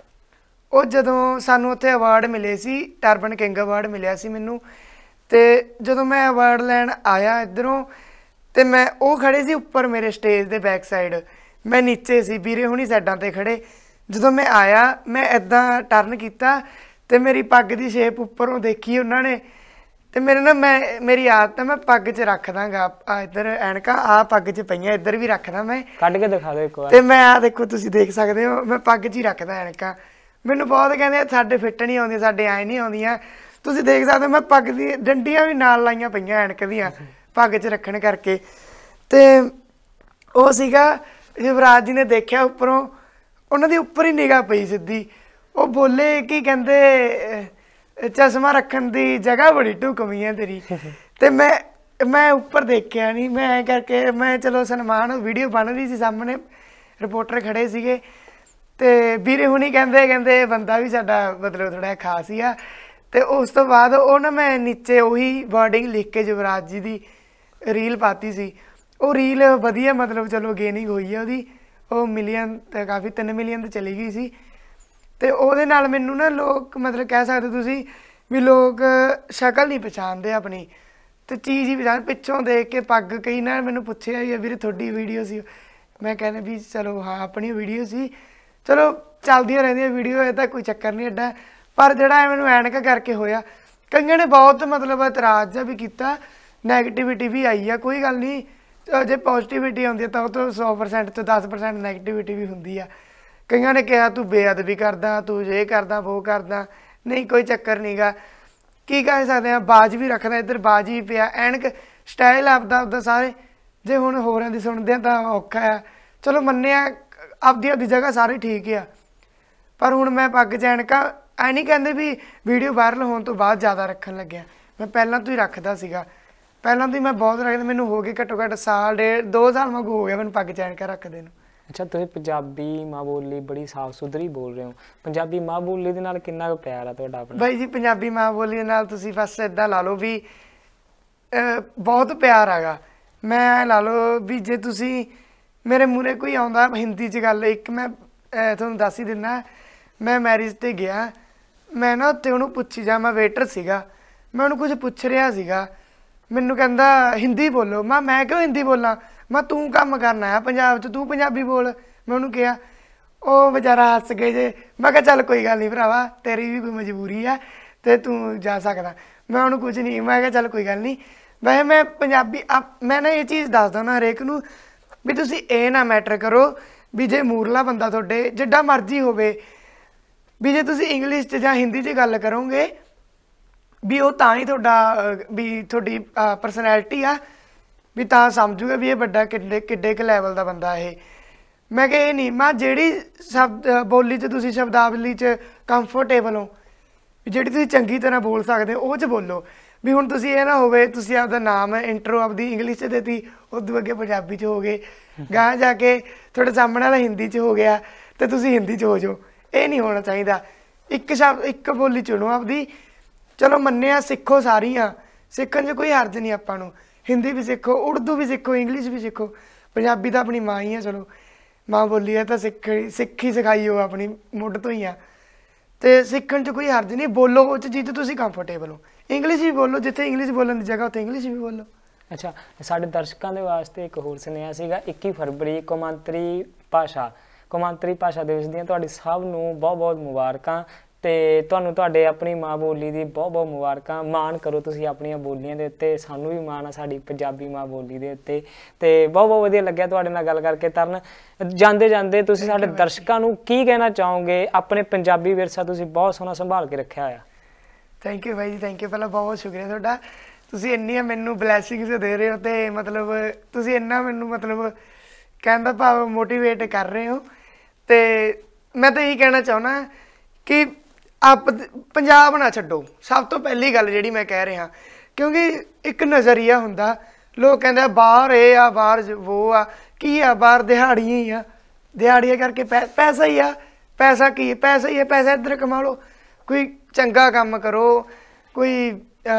S1: ਉਹ ਜਦੋਂ ਸਾਨੂੰ ਉੱਥੇ ਅਵਾਰਡ ਮਿਲੇ ਸੀ, ਟਰਬਨ ਕਿੰਗ ਅਵਾਰਡ ਮਿਲਿਆ ਸੀ ਮੈਨੂੰ, ਤੇ ਜਦੋਂ ਮੈਂ ਅਵਾਰਡ ਲੈਣ ਆਇਆ ਇੱਧਰੋਂ, ਤੇ ਮੈਂ ਉਹ ਖੜੇ ਸੀ ਉੱਪਰ ਮੇਰੇ ਸਟੇਜ ਦੇ ਬੈਕ ਸਾਈਡ, ਮੈਂ ਨੀਚੇ ਸੀ, ਵੀਰੇ ਹੁਣੀ ਸਾਈਡਾਂ 'ਤੇ ਖੜੇ। ਜਦੋਂ ਮੈਂ ਆਇਆ, ਮੈਂ ਇੱਦਾਂ ਟਰਨ ਕੀਤਾ, ਤੇ ਮੇਰੀ ਪੱਗ ਦੀ ਸ਼ੇਪ ਉੱਪਰੋਂ ਦੇਖੀ ਉਹਨਾਂ ਨੇ, ਤੇ ਮੇਰੇ ਨਾ ਮੇਰੀ ਆਦਤ ਮੈਂ ਪੱਗ 'ਚ ਰੱਖ ਦਾਂਗਾ ਇੱਧਰ ਐਨਕਾਂ, ਆਹ ਪੱਗ 'ਚ ਪਈਆਂ, ਇੱਧਰ ਵੀ ਰੱਖਦਾ ਮੈਂ,
S2: ਕੱਢ ਕੇ ਦਿਖਾ ਦਿਓ ਇੱਕ ਵਾਰ।
S1: ਤੇ ਮੈਂ ਆਹ ਦੇਖੋ ਤੁਸੀਂ ਦੇਖ ਸਕਦੇ ਹੋ, ਮੈਂ ਪੱਗ 'ਚ ਹੀ ਰੱਖਦਾ ਐਨਕਾਂ। ਮੈਨੂੰ ਬਹੁਤ ਕਹਿੰਦੇ ਸਾਡੇ ਫਿੱਟ ਨਹੀਂ ਆਉਂਦੀਆਂ, ਸਾਡੇ ਐਂ ਨਹੀਂ ਆਉਂਦੀਆਂ, ਤੁਸੀਂ ਦੇਖ ਸਕਦੇ ਹੋ ਮੈਂ ਪੱਗ ਦੀ ਡੰਡੀਆਂ ਵੀ ਨਾਲ ਲਾਈਆਂ ਪਈਆਂ ਐਨਕ ਦੀਆਂ, ਪੱਗ 'ਚ ਰੱਖਣ ਕਰਕੇ। ਤੇ ਉਹ ਸੀਗਾ ਯੁਵਰਾਜ ਜੀ ਨੇ ਦੇਖਿਆ ਉੱਪਰੋਂ, ਉਹਨਾਂ ਦੀ ਉੱਪਰ ਹੀ ਨਿਗਾਹ ਪਈ ਸਿੱਧੀ, ਉਹ ਬੋਲੇ ਕੀ ਕਹਿੰਦੇ ਚਸ਼ਮਾ ਰੱਖਣ ਦੀ ਜਗ੍ਹਾ ਬੜੀ ਢੁਕਵੀਂ ਹੈ ਤੇਰੀ। ਤੇ ਮੈਂ ਉੱਪਰ ਦੇਖਿਆ ਨਹੀਂ, ਮੈਂ ਐਂ ਕਰਕੇ ਮੈਂ ਚਲੋ ਸਨਮਾਨ ਵੀਡੀਓ ਬਣ ਰਹੀ ਸੀ, ਸਾਹਮਣੇ ਰਿਪੋਰਟਰ ਖੜੇ ਸੀਗੇ, ਤੇ ਵੀਰੇ ਹੁਣੀ ਕਹਿੰਦੇ ਬੰਦਾ ਵੀ ਸਾਡਾ ਮਤਲਬ ਥੋੜ੍ਹਾ ਜਿਹਾ ਖਾਸ ਹੀ ਆ। ਤੇ ਉਸ ਤੋਂ ਬਾਅਦ ਉਹ ਨਾ ਮੈਂ ਨੀਚੇ ਉਹੀ ਵਰਡਿੰਗ ਲਿਖ ਕੇ ਯੁਵਰਾਜ ਜੀ ਦੀ ਰੀਲ ਪਾਤੀ ਸੀ, ਉਹ ਰੀਲ ਵਧੀਆ ਮਤਲਬ ਚਲੋ ਗੇਨਿੰਗ ਹੋਈ ਆ ਉਹਦੀ, ਉਹ ਮਿਲੀਅਨ ਤੇ ਕਾਫੀ 3 ਮਿਲੀਅਨ ਤੇ ਚਲੀ ਗਈ ਸੀ। ਤੇ ਉਹਦੇ ਨਾਲ ਮੈਨੂੰ ਨਾ ਲੋਕ ਮਤਲਬ ਕਹਿ ਸਕਦੇ ਤੁਸੀਂ ਵੀ ਲੋਕ ਸ਼ਕਲ ਨਹੀਂ ਪਛਾਣਦੇ ਆਪਣੀ, ਤੇ ਚੀਜ਼ ਹੀ ਪਛਾਣ ਪਿੱਛੋਂ ਦੇਖ ਕੇ ਪੱਗ। ਕਈ ਨਾਲ ਮੈਨੂੰ ਪੁੱਛਿਆ ਵੀ ਵੀਰੇ ਤੁਹਾਡੀ ਵੀਡੀਓ ਸੀ, ਮੈਂ ਕਹਿੰਦਾ ਵੀ ਚਲੋ ਹਾਂ ਆਪਣੀ ਵੀਡੀਓ ਸੀ, ਚਲੋ ਚੱਲਦੀਆਂ ਰਹਿੰਦੀਆਂ ਵੀਡੀਓ, ਇਹ ਤਾਂ ਕੋਈ ਚੱਕਰ ਨਹੀਂ ਐਡਾ। ਪਰ ਜਿਹੜਾ ਮੈਨੂੰ ਐਨਕ ਕਰਕੇ ਹੋਇਆ, ਕਈਆਂ ਨੇ ਬਹੁਤ ਮਤਲਬ ਇਤਰਾਜ਼ ਜਿਹਾ ਵੀ ਕੀਤਾ, ਨੈਗੇਟਿਵਿਟੀ ਵੀ ਆਈ ਆ। ਕੋਈ ਗੱਲ ਨਹੀਂ, ਜੇ ਪੋਜ਼ੀਟਿਵਿਟੀ ਆਉਂਦੀ ਹੈ ਤਾਂ ਉਹ ਤੋਂ 100% ਤੋਂ 10% ਨੈਗੇਟਿਵਿਟੀ ਵੀ ਹੁੰਦੀ ਆ। ਕਈਆਂ ਨੇ ਕਿਹਾ ਤੂੰ ਬੇਅਦਬੀ ਕਰਦਾ, ਤੂੰ ਇਹ ਕਰਦਾ ਵੋ ਕਰਦਾ। ਨਹੀਂ ਕੋਈ ਚੱਕਰ ਨਹੀਂ ਗਾ, ਕੀ ਕਹਿ ਸਕਦੇ ਹਾਂ, ਬਾਜ ਵੀ ਰੱਖਦਾ, ਇੱਧਰ ਬਾਜ ਵੀ ਪਿਆ, ਐਨਕ ਸਟਾਈਲ ਆਪਦਾ ਸਾਰੇ। ਜੇ ਹੁਣ ਹੋਰਾਂ ਦੀ ਸੁਣਦੇ ਆ ਤਾਂ ਔਖਾ ਆ, ਚਲੋ ਮੰਨਿਆ ਆਪਦੀ ਆਪਦੀ ਜਗ੍ਹਾ ਸਾਰੇ ਠੀਕ ਆ। ਪਰ ਹੁਣ ਮੈਂ ਪੱਗ 'ਚ ਐਨਕਾਂ ਐ ਨਹੀਂ ਕਹਿੰਦੇ ਵੀ ਵੀਡੀਓ ਵਾਇਰਲ ਹੋਣ ਤੋਂ ਬਾਅਦ ਜ਼ਿਆਦਾ ਰੱਖਣ ਲੱਗਿਆ, ਮੈਂ ਪਹਿਲਾਂ ਤੋਂ ਹੀ ਰੱਖਦਾ ਸੀਗਾ। ਪਹਿਲਾਂ ਤੋਂ ਹੀ ਮੈਂ ਬਹੁਤ ਰੱਖਦਾ, ਮੈਨੂੰ ਹੋ ਗਏ ਘੱਟੋ ਘੱਟ ਸਾਲ 2 ਸਾਲ ਵਾਂਗੂ ਹੋ ਗਿਆ ਮੈਨੂੰ ਪੱਗ 'ਚ ਐਨਕਾਂ ਰੱਖਦੇ ਨੂੰ।
S2: ਅੱਛਾ, ਤੁਸੀਂ ਪੰਜਾਬੀ ਮਾਂ ਬੋਲੀ ਬੜੀ ਸਾਫ਼ ਸੁਥਰੀ ਬੋਲ ਰਹੇ ਹੋ, ਪੰਜਾਬੀ ਮਾਂ ਬੋਲੀ ਦੇ ਨਾਲ ਕਿੰਨਾ ਕੁ ਪਿਆਰ ਆ ਤੁਹਾਡਾ ਆਪਣਾ?
S1: ਬਾਈ ਜੀ ਪੰਜਾਬੀ ਮਾਂ ਬੋਲੀ ਦੇ ਨਾਲ ਤੁਸੀਂ ਬਸ ਇੱਦਾਂ ਲਾ ਲਓ ਵੀ ਬਹੁਤ ਪਿਆਰ ਹੈਗਾ। ਮੈਂ ਲਾ ਲਓ ਵੀ ਜੇ ਤੁਸੀਂ ਮੇਰੇ ਮੂਹਰੇ ਕੋਈ ਆਉਂਦਾ ਹਿੰਦੀ 'ਚ ਗੱਲ, ਇੱਕ ਮੈਂ ਤੁਹਾਨੂੰ ਦੱਸ ਹੀ ਦਿੰਦਾ, ਮੈਂ ਮੈਰਿਜ 'ਤੇ ਗਿਆ, ਮੈਂ ਨਾ ਉੱਥੇ ਉਹਨੂੰ ਪੁੱਛੀ ਜਾ, ਮੈਂ ਵੇਟਰ ਸੀਗਾ, ਮੈਂ ਉਹਨੂੰ ਕੁਝ ਪੁੱਛ ਰਿਹਾ ਸੀਗਾ, ਮੈਨੂੰ ਕਹਿੰਦਾ ਹਿੰਦੀ ਬੋਲੋ। ਮੈਂ ਕਿਉਂ ਹਿੰਦੀ ਬੋਲਾਂ, ਮੈਂ ਤੂੰ ਕੰਮ ਕਰਨਾ ਆ ਪੰਜਾਬ 'ਚ, ਤੂੰ ਪੰਜਾਬੀ ਬੋਲ। ਮੈਂ ਉਹਨੂੰ ਕਿਹਾ, ਉਹ ਵਿਚਾਰਾ ਹੱਸ ਗਏ ਜੇ। ਮੈਂ ਕਿਹਾ ਚੱਲ ਕੋਈ ਗੱਲ ਨਹੀਂ ਭਰਾਵਾ, ਤੇਰੀ ਵੀ ਕੋਈ ਮਜਬੂਰੀ ਆ ਅਤੇ ਤੂੰ ਜਾ ਸਕਦਾ। ਮੈਂ ਉਹਨੂੰ ਕੁਝ ਨਹੀਂ, ਮੈਂ ਕਿਹਾ ਚੱਲ ਕੋਈ ਗੱਲ ਨਹੀਂ। ਵੈਸੇ ਮੈਂ ਪੰਜਾਬੀ ਮੈਂ ਨਾ ਇਹ ਚੀਜ਼ ਦੱਸਦਾ ਨਾ ਹਰੇਕ ਨੂੰ ਵੀ ਤੁਸੀਂ ਇਹ ਨਾ ਮੈਟਰ ਕਰੋ ਵੀ ਜੇ ਮੂਰਲਾ ਬੰਦਾ ਤੁਹਾਡੇ ਜਿੱਡਾ ਮਰਜ਼ੀ ਹੋਵੇ, ਵੀ ਜੇ ਤੁਸੀਂ ਇੰਗਲਿਸ਼ 'ਚ ਜਾਂ ਹਿੰਦੀ 'ਚ ਗੱਲ ਕਰੋਗੇ ਵੀ ਉਹ ਤਾਂ ਹੀ ਤੁਹਾਡਾ ਵੀ ਤੁਹਾਡੀ ਪਰਸਨੈਲਿਟੀ ਆ, ਵੀ ਤਾਂ ਸਮਝੂਗਾ ਵੀ ਇਹ ਵੱਡਾ ਕਿੱਡੇ ਕੁ ਲੈਵਲ ਦਾ ਬੰਦਾ ਇਹ। ਮੈਂ ਕਿਹਾ ਇਹ ਨਹੀਂ, ਮੈਂ ਜਿਹੜੀ ਸ਼ਬਦ ਬੋਲੀ 'ਚ ਤੁਸੀਂ ਸ਼ਬਦਾਵਲੀ 'ਚ ਕੰਫਰਟੇਬਲ ਹੋ, ਜਿਹੜੀ ਤੁਸੀਂ ਚੰਗੀ ਤਰ੍ਹਾਂ ਬੋਲ ਸਕਦੇ ਹੋ ਉਹ 'ਚ ਬੋਲੋ। ਵੀ ਹੁਣ ਤੁਸੀਂ ਇਹ ਨਾ ਹੋਵੇ ਤੁਸੀਂ ਆਪਦਾ ਨਾਮ ਇੰਟਰੋ ਆਪਦੀ ਇੰਗਲਿਸ਼ 'ਚ ਦੇਤੀ, ਉਦੋਂ ਅੱਗੇ ਪੰਜਾਬੀ 'ਚ ਹੋ ਗਏ, ਗਾਂਹ ਜਾ ਕੇ ਤੁਹਾਡੇ ਸਾਹਮਣੇ ਵਾਲਾ ਹਿੰਦੀ 'ਚ ਹੋ ਗਿਆ ਅਤੇ ਤੁਸੀਂ ਹਿੰਦੀ 'ਚ ਹੋ ਜਾਓ। ਇਹ ਨਹੀਂ ਹੋਣਾ ਚਾਹੀਦਾ। ਇੱਕ ਸ਼ਬਦ ਇੱਕ ਬੋਲੀ ਚੁਣੋ ਆਪਦੀ। ਚਲੋ ਮੰਨਿਆ ਸਿੱਖੋ ਸਾਰੀਆਂ, ਸਿੱਖਣ 'ਚ ਕੋਈ ਹਰਜ ਨਹੀਂ ਆਪਾਂ ਨੂੰ। ਹਿੰਦੀ ਵੀ ਸਿੱਖੋ, ਉਰਦੂ ਵੀ ਸਿੱਖੋ, ਇੰਗਲਿਸ਼ ਵੀ ਸਿੱਖੋ। ਪੰਜਾਬੀ ਤਾਂ ਆਪਣੀ ਮਾਂ ਹੀ ਆ, ਚਲੋ ਮਾਂ ਬੋਲੀ ਹੈ ਤਾਂ ਸਿੱਖੀ ਸਿਖਾਈ ਹੋ ਆਪਣੀ ਮੁੱਢ ਤੋਂ ਹੀ ਆ। ਅਤੇ ਸਿੱਖਣ 'ਚ ਕੋਈ ਹਰਜ ਨਹੀਂ, ਬੋਲੋ ਉਹ 'ਚ ਜਿੱਥੇ ਤੁਸੀਂ ਕੰਫਰਟੇਬਲ ਹੋ। ਇੰਗਲਿਸ਼ ਵੀ ਬੋਲੋ, ਜਿੱਥੇ ਇੰਗਲਿਸ਼ ਬੋਲਣ ਦੀ ਜਗ੍ਹਾ ਉੱਥੇ ਇੰਗਲਿਸ਼ ਵੀ ਬੋਲੋ।
S2: ਅੱਛਾ, ਸਾਡੇ ਦਰਸ਼ਕਾਂ ਦੇ ਵਾਸਤੇ ਇੱਕ ਹੋਰ ਸੁਨੇਹਾ ਸੀਗਾ। 21 ਫਰਵਰੀ ਕੌਮਾਂਤਰੀ ਭਾਸ਼ਾ ਦਿਵਸ ਦੀਆਂ ਤੁਹਾਡੀ ਸਭ ਨੂੰ ਬਹੁਤ ਬਹੁਤ ਮੁਬਾਰਕਾਂ। ਅਤੇ ਤੁਹਾਨੂੰ ਤੁਹਾਡੇ ਆਪਣੀ ਮਾਂ ਬੋਲੀ ਦੀ ਬਹੁਤ ਬਹੁਤ ਮੁਬਾਰਕਾਂ। ਮਾਣ ਕਰੋ ਤੁਸੀਂ ਆਪਣੀਆਂ ਬੋਲੀਆਂ ਦੇ ਉੱਤੇ, ਸਾਨੂੰ ਵੀ ਮਾਣ ਆ ਸਾਡੀ ਪੰਜਾਬੀ ਮਾਂ ਬੋਲੀ ਦੇ ਉੱਤੇ। ਅਤੇ ਬਹੁਤ ਬਹੁਤ ਵਧੀਆ ਲੱਗਿਆ ਤੁਹਾਡੇ ਨਾਲ ਗੱਲ ਕਰਕੇ। ਤਰਨ, ਜਾਂਦੇ ਜਾਂਦੇ ਤੁਸੀਂ ਸਾਡੇ ਦਰਸ਼ਕਾਂ ਨੂੰ ਕੀ ਕਹਿਣਾ ਚਾਹੋਗੇ? ਆਪਣੇ ਪੰਜਾਬੀ ਵਿਰਸਾ ਤੁਸੀਂ ਬਹੁਤ ਸੋਹਣਾ ਸੰਭਾਲ ਕੇ ਰੱਖਿਆ ਹੋਇਆ।
S1: ਥੈਂਕ ਯੂ ਬਾਈ ਜੀ, ਥੈਂਕ ਯੂ। ਪਹਿਲਾਂ ਬਹੁਤ ਬਹੁਤ ਸ਼ੁਕਰੀਆ ਤੁਹਾਡਾ, ਤੁਸੀਂ ਇੰਨੀਆਂ ਮੈਨੂੰ ਬਲੈਸਿੰਗਸ ਦੇ ਰਹੇ ਹੋ ਅਤੇ ਮਤਲਬ ਤੁਸੀਂ ਇੰਨਾ ਮੈਨੂੰ ਮਤਲਬ ਕਹਿਣ ਦਾ ਭਾਵ ਮੋਟੀਵੇਟ ਕਰ ਰਹੇ ਹੋ। ਅਤੇ ਮੈਂ ਤਾਂ ਇਹੀ ਕਹਿਣਾ ਚਾਹੁੰਦਾ ਕਿ ਪੰਜਾਬ ਨਾ ਛੱਡੋ, ਸਭ ਤੋਂ ਪਹਿਲੀ ਗੱਲ ਜਿਹੜੀ ਮੈਂ ਕਹਿ ਰਿਹਾ। ਕਿਉਂਕਿ ਇੱਕ ਨਜ਼ਰੀਆ ਹੁੰਦਾ, ਲੋਕ ਕਹਿੰਦੇ ਆ ਬਾਹਰ ਇਹ ਆ, ਬਾਹਰ ਵੋ ਆ, ਕੀ ਆ ਬਾਹਰ ਦਿਹਾੜੀਆਂ ਹੀ ਆ, ਦਿਹਾੜੀਆਂ ਕਰਕੇ ਪੈਸਾ ਹੀ ਆ। ਪੈਸਾ ਕੀ, ਪੈਸਾ ਹੀ ਹੈ, ਪੈਸਾ ਇੱਧਰ ਕਮਾ ਲਓ, ਕੋਈ ਚੰਗਾ ਕੰਮ ਕਰੋ, ਕੋਈ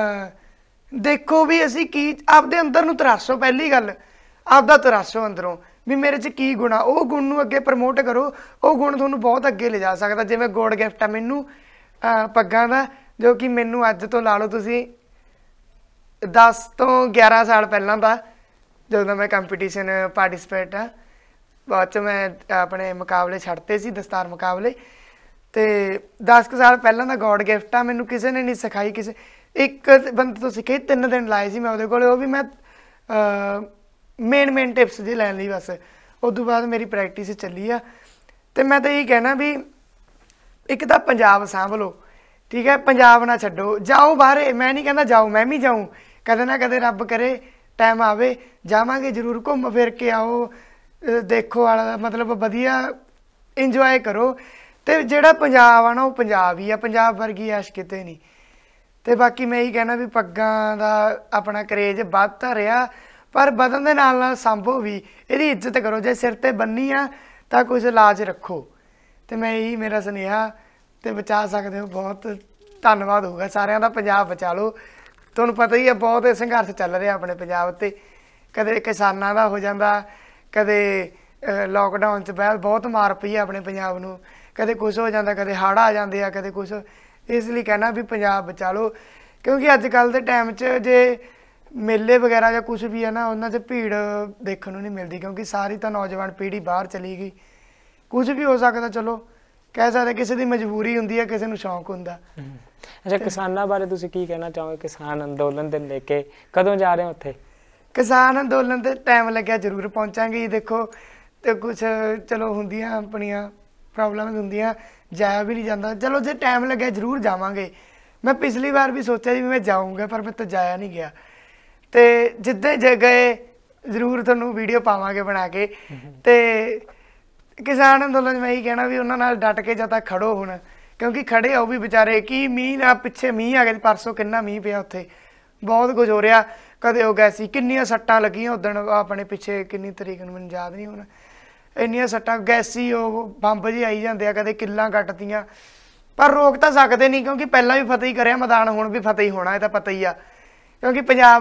S1: ਦੇਖੋ ਵੀ ਅਸੀਂ ਕੀ ਆਪਦੇ ਅੰਦਰ ਨੂੰ ਤਰਾਸੋ। ਪਹਿਲੀ ਗੱਲ ਆਪਦਾ ਤਰਾਸੋ ਅੰਦਰੋਂ ਵੀ ਮੇਰੇ 'ਚ ਕੀ ਗੁਣ ਆ, ਉਹ ਗੁਣ ਨੂੰ ਅੱਗੇ ਪ੍ਰਮੋਟ ਕਰੋ। ਉਹ ਗੁਣ ਤੁਹਾਨੂੰ ਬਹੁਤ ਅੱਗੇ ਲਿਜਾ ਸਕਦਾ। ਜਿਵੇਂ ਗੋਡ ਗਿਫਟ ਆ ਮੈਨੂੰ ਪੱਗਾਂ ਦਾ, ਜੋ ਕਿ ਮੈਨੂੰ ਅੱਜ ਤੋਂ ਲਾ ਲਓ ਤੁਸੀਂ 10 ਤੋਂ 11 ਸਾਲ ਪਹਿਲਾਂ ਦਾ, ਜਦੋਂ ਮੈਂ ਕੰਪੀਟੀਸ਼ਨ ਪਾਰਟੀਸਪੇਟ ਆ, ਬਾਅਦ 'ਚ ਮੈਂ ਆਪਣੇ ਮੁਕਾਬਲੇ ਛੱਡਤੇ ਸੀ, ਦਸਤਾਰ ਮੁਕਾਬਲੇ। ਅਤੇ 10 ਕੁ ਸਾਲ ਪਹਿਲਾਂ ਦਾ ਗੋਡ ਗਿਫਟ ਆ, ਮੈਨੂੰ ਕਿਸੇ ਨੇ ਨਹੀਂ ਸਿਖਾਈ, ਕਿਸੇ ਇੱਕ ਬੰਦੇ ਤੋਂ ਸਿੱਖੀ। 3 ਦਿਨ ਲਾਏ ਸੀ ਮੈਂ ਉਹਦੇ ਕੋਲ, ਉਹ ਵੀ ਮੈਂ ਮੇਨ ਟਿਪਸ ਜਿਹੇ ਲੈਣ ਲਈ ਬਸ। ਉਸ ਤੋਂ ਬਾਅਦ ਮੇਰੀ ਪ੍ਰੈਕਟਿਸ ਚੱਲੀ ਆ। ਅਤੇ ਮੈਂ ਤਾਂ ਇਹੀ ਕਹਿਣਾ ਵੀ ਇੱਕ ਤਾਂ ਪੰਜਾਬ ਸਾਂਭ ਲਓ, ਠੀਕ ਹੈ, ਪੰਜਾਬ ਨਾ ਛੱਡੋ। ਜਾਓ ਬਾਹਰ, ਮੈਂ ਨਹੀਂ ਕਹਿੰਦਾ ਜਾਓ, ਮੈਂ ਵੀ ਜਾਊਂ ਕਦੇ ਨਾ ਕਦੇ, ਰੱਬ ਕਰੇ ਟਾਈਮ ਆਵੇ ਜਾਵਾਂਗੇ ਜ਼ਰੂਰ। ਘੁੰਮ ਫਿਰ ਕੇ ਆਓ, ਦੇਖੋ ਵਾਲਾ ਮਤਲਬ ਵਧੀਆ ਇੰਜੋਏ ਕਰੋ। ਅਤੇ ਜਿਹੜਾ ਪੰਜਾਬ ਆ ਨਾ ਉਹ ਪੰਜਾਬ ਹੀ ਆ, ਪੰਜਾਬ ਵਰਗੀ ਐਸ਼ ਕਿਤੇ ਨਹੀਂ। ਅਤੇ ਬਾਕੀ ਮੈਂ ਇਹੀ ਕਹਿਣਾ ਵੀ ਪੱਗਾਂ ਦਾ ਆਪਣਾ ਕਰੇਜ਼ ਵੱਧਦਾ ਰਿਹਾ, ਪਰ ਵਧਣ ਦੇ ਨਾਲ ਨਾਲ ਸਾਂਭੋ ਵੀ, ਇਹਦੀ ਇੱਜ਼ਤ ਕਰੋ। ਜੇ ਸਿਰ 'ਤੇ ਬੰਨੀ ਆ ਤਾਂ ਕੁਛ ਲਾਜ ਰੱਖੋ। ਅਤੇ ਮੈਂ ਇਹੀ ਮੇਰਾ ਸੁਨੇਹਾ, ਅਤੇ ਬਚਾ ਸਕਦੇ ਹੋ ਬਹੁਤ ਧੰਨਵਾਦ ਹੋਊਗਾ ਸਾਰਿਆਂ ਦਾ। ਪੰਜਾਬ ਬਚਾ ਲਓ, ਤੁਹਾਨੂੰ ਪਤਾ ਹੀ ਹੈ ਬਹੁਤ ਸੰਘਰਸ਼ ਚੱਲ ਰਿਹਾ ਆਪਣੇ ਪੰਜਾਬ 'ਤੇ। ਕਦੇ ਕਿਸਾਨਾਂ ਦਾ ਹੋ ਜਾਂਦਾ, ਕਦੇ ਲੋਕਡਾਊਨ 'ਚ ਬਹੁਤ ਮਾਰ ਪਈ ਆ ਆਪਣੇ ਪੰਜਾਬ ਨੂੰ, ਕਦੇ ਕੁਛ ਹੋ ਜਾਂਦਾ, ਕਦੇ ਹੜ੍ਹ ਆ ਜਾਂਦੇ ਆ, ਕਦੇ ਕੁਛ। ਇਸ ਲਈ ਕਹਿਣਾ ਵੀ ਪੰਜਾਬ ਬਚਾ ਲਓ, ਕਿਉਂਕਿ ਅੱਜ ਕੱਲ੍ਹ ਦੇ ਟਾਈਮ 'ਚ ਜੇ ਮੇਲੇ ਵਗੈਰਾ ਜਾਂ ਕੁਛ ਵੀ ਹੈ ਨਾ, ਉਹਨਾਂ 'ਚ ਭੀੜ ਦੇਖਣ ਨੂੰ ਨਹੀਂ ਮਿਲਦੀ, ਕਿਉਂਕਿ ਸਾਰੀ ਤਾਂ ਨੌਜਵਾਨ ਪੀੜ੍ਹੀ ਬਾਹਰ ਚਲੀ ਗਈ। ਕੁਝ ਵੀ ਹੋ ਸਕਦਾ, ਚਲੋ ਕਹਿ ਸਕਦੇ ਕਿਸੇ ਦੀ ਮਜਬੂਰੀ ਹੁੰਦੀ ਹੈ, ਕਿਸੇ ਨੂੰ ਸ਼ੌਂਕ ਹੁੰਦਾ।
S2: ਅੱਛਾ, ਕਿਸਾਨਾਂ ਬਾਰੇ ਤੁਸੀਂ ਕੀ ਕਹਿਣਾ ਚਾਹੋਗੇ? ਕਿਸਾਨ ਅੰਦੋਲਨ ਦੇ ਲੈ ਕੇ ਕਦੋਂ ਜਾ ਰਹੇ ਹੋ ਉੱਥੇ?
S1: ਕਿਸਾਨ ਅੰਦੋਲਨ ਤੇ ਟਾਈਮ ਲੱਗਿਆ ਜ਼ਰੂਰ ਪਹੁੰਚਾਂਗੇ ਜੀ। ਦੇਖੋ ਤੇ ਕੁਛ ਚਲੋ ਹੁੰਦੀਆਂ ਆਪਣੀਆਂ ਪ੍ਰੋਬਲਮਸ ਹੁੰਦੀਆਂ, ਜਾਇਆ ਵੀ ਨਹੀਂ ਜਾਂਦਾ। ਚਲੋ ਜੇ ਟਾਈਮ ਲੱਗਿਆ ਜ਼ਰੂਰ ਜਾਵਾਂਗੇ। ਮੈਂ ਪਿਛਲੀ ਵਾਰ ਵੀ ਸੋਚਿਆ ਜੀ ਮੈਂ ਜਾਊਂਗਾ, ਪਰ ਮੈਂ ਤਾਂ ਜਾਇਆ ਨਹੀਂ ਗਿਆ। ਤੇ ਜਿੱਦਾਂ ਗਏ ਜ਼ਰੂਰ ਤੁਹਾਨੂੰ ਵੀਡੀਓ ਪਾਵਾਂਗੇ ਬਣਾ ਕੇ। ਤੇ ਕਿਸਾਨ ਅੰਦੋਲਨ ਮੈਂ ਇਹੀ ਕਹਿਣਾ ਵੀ ਉਹਨਾਂ ਨਾਲ ਡਟ ਕੇ ਜਦ ਤੱਕ ਖੜੋ ਹੁਣ, ਕਿਉਂਕਿ ਖੜੇ ਆ ਉਹ ਵੀ ਵਿਚਾਰੇ। ਕੀ ਮੀਂਹ ਨਾਲ ਪਿੱਛੇ ਮੀਂਹ ਆ ਗਿਆ, ਪਰਸੋਂ ਕਿੰਨਾ ਮੀਂਹ ਪਿਆ ਉੱਥੇ, ਬਹੁਤ ਕੁਝ ਹੋ ਰਿਹਾ। ਕਦੇ ਹੋ ਗਿਆ ਸੀ, ਕਿੰਨੀਆਂ ਸੱਟਾਂ ਲੱਗੀਆਂ ਉਦਣ ਆਪਣੇ ਪਿੱਛੇ, ਕਿੰਨੀ ਤਰੀਕ ਨੂੰ ਮੈਨੂੰ ਯਾਦ ਨਹੀਂ ਹੁਣ, ਇੰਨੀਆਂ ਸੱਟਾਂ ਗੈਸੀ ਉਹ ਬੰਬ ਜਿਹੇ ਆਈ ਜਾਂਦੇ ਆ, ਕਦੇ ਕਿੱਲਾਂ ਕੱਟਦੀਆਂ। ਪਰ ਰੋਕ ਤਾਂ ਸਕਦੇ ਨਹੀਂ, ਕਿਉਂਕਿ ਪਹਿਲਾਂ ਵੀ ਫਤਿਹ ਹੀ ਕਰਿਆ ਮੈਦਾਨ, ਹੁਣ ਵੀ ਫਤਿਹ ਹੀ ਹੋਣਾ, ਇਹ ਤਾਂ ਪਤਾ ਹੀ ਆ। ਕਿਉਂਕਿ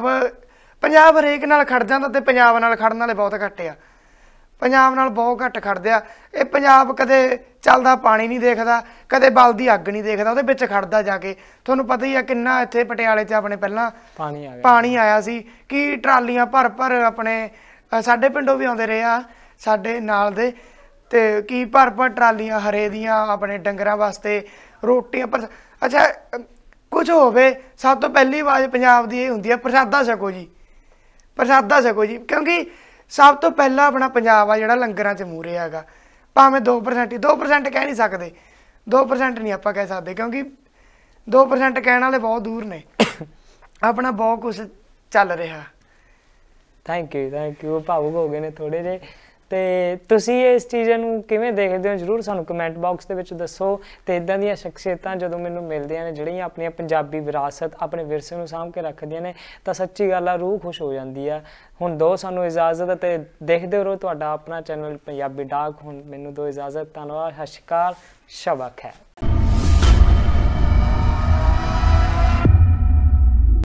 S1: ਪੰਜਾਬ ਹਰੇਕ ਨਾਲ ਖੜ ਜਾਂਦਾ, ਤੇ ਪੰਜਾਬ ਨਾਲ ਖੜਨ ਵਾਲੇ ਬਹੁਤ ਘੱਟ ਆ। ਪੰਜਾਬ ਨਾਲ ਬਹੁਤ ਘੱਟ ਖੜਦੇ ਆ। ਇਹ ਪੰਜਾਬ ਕਦੇ ਚੱਲਦਾ ਪਾਣੀ ਨਹੀਂ ਦੇਖਦਾ, ਕਦੇ ਬਲਦੀ ਅੱਗ ਨਹੀਂ ਦੇਖਦਾ, ਉਹਦੇ ਵਿੱਚ ਖੜਦਾ ਜਾ ਕੇ। ਤੁਹਾਨੂੰ ਪਤਾ ਹੀ ਆ ਕਿੰਨਾ ਇੱਥੇ ਪਟਿਆਲੇ 'ਚ ਆਪਣੇ ਪਹਿਲਾਂ ਪਾਣੀ ਆਇਆ ਸੀ, ਕਿ ਟਰਾਲੀਆਂ ਭਰ ਭਰ ਆਪਣੇ ਸਾਡੇ ਪਿੰਡੋਂ ਵੀ ਆਉਂਦੇ ਰਹੇ ਆ, ਸਾਡੇ ਨਾਲ ਦੇ, ਤੇ ਕੀ ਭਰ ਭਰ ਟਰਾਲੀਆਂ ਹਰੇ ਦੀਆਂ ਆਪਣੇ ਡੰਗਰਾਂ ਵਾਸਤੇ, ਰੋਟੀਆਂ। ਪਰ ਅੱਛਾ ਕੁਝ ਹੋਵੇ, ਸਭ ਤੋਂ ਪਹਿਲੀ ਆਵਾਜ਼ ਪੰਜਾਬ ਦੀ ਇਹ ਹੁੰਦੀ ਆ, ਪ੍ਰਸ਼ਾਦਾ ਛਕੋ ਜੀ, ਪ੍ਰਸ਼ਾਦਾ ਛਕੋ ਜੀ। ਕਿਉਂਕਿ ਸਭ ਤੋਂ ਪਹਿਲਾਂ ਆਪਣਾ ਪੰਜਾਬ ਆ ਜਿਹੜਾ ਲੰਗਰਾਂ 'ਚ ਮੂਹਰੇ ਹੈਗਾ। ਭਾਵੇਂ 2% ਹੀ, 2% ਕਹਿ ਨਹੀਂ ਸਕਦੇ, 2% ਨਹੀਂ ਆਪਾਂ ਕਹਿ ਸਕਦੇ, ਕਿਉਂਕਿ 2% ਕਹਿਣ ਵਾਲੇ ਬਹੁਤ ਦੂਰ ਨੇ। ਆਪਣਾ ਬਹੁਤ ਕੁਛ ਚੱਲ ਰਿਹਾ।
S2: Thank you. ਭਾਵੁਕ ਹੋ ਗਏ ਨੇ ਥੋੜ੍ਹੇ ਜਿਹੇ। ਤੇ ਤੁਸੀਂ ਇਸ ਚੀਜ਼ ਨੂੰ ਕਿਵੇਂ ਦੇਖਦੇ ਹੋ? ਜ਼ਰੂਰ ਸਾਨੂੰ ਕਮੈਂਟ ਬਾਕਸ ਦੇ ਵਿੱਚ ਦੱਸੋ। ਤੇ ਇੱਦਾਂ ਦੀਆਂ ਸ਼ਖਸੀਅਤਾਂ ਜਦੋਂ ਮੈਨੂੰ ਮਿਲਦੀਆਂ ਨੇ, ਜਿਹੜੀਆਂ ਆਪਣੀਆਂ ਪੰਜਾਬੀ ਵਿਰਾਸਤ, ਆਪਣੇ ਵਿਰਸੇ ਨੂੰ ਸਾਂਭ ਕੇ ਰੱਖਦੀਆਂ ਨੇ, ਤਾਂ ਸੱਚੀ ਗੱਲ ਆ, ਰੂਹ ਖੁਸ਼ ਹੋ ਜਾਂਦੀ ਆ। ਹੁਣ ਦਿਓ ਸਾਨੂੰ ਇਜਾਜ਼ਤ, ਅਤੇ ਦੇਖਦੇ ਰਹੋ ਤੁਹਾਡਾ ਆਪਣਾ ਚੈਨਲ ਪੰਜਾਬੀ ਡਾਕ। ਹੁਣ ਮੈਨੂੰ ਦਿਓ ਇਜਾਜ਼ਤ। ਧੰਨਵਾਦ। ਸਤਿ ਸ਼੍ਰੀ ਅਕਾਲ। ਸ਼ਬਾ ਖੈਰ।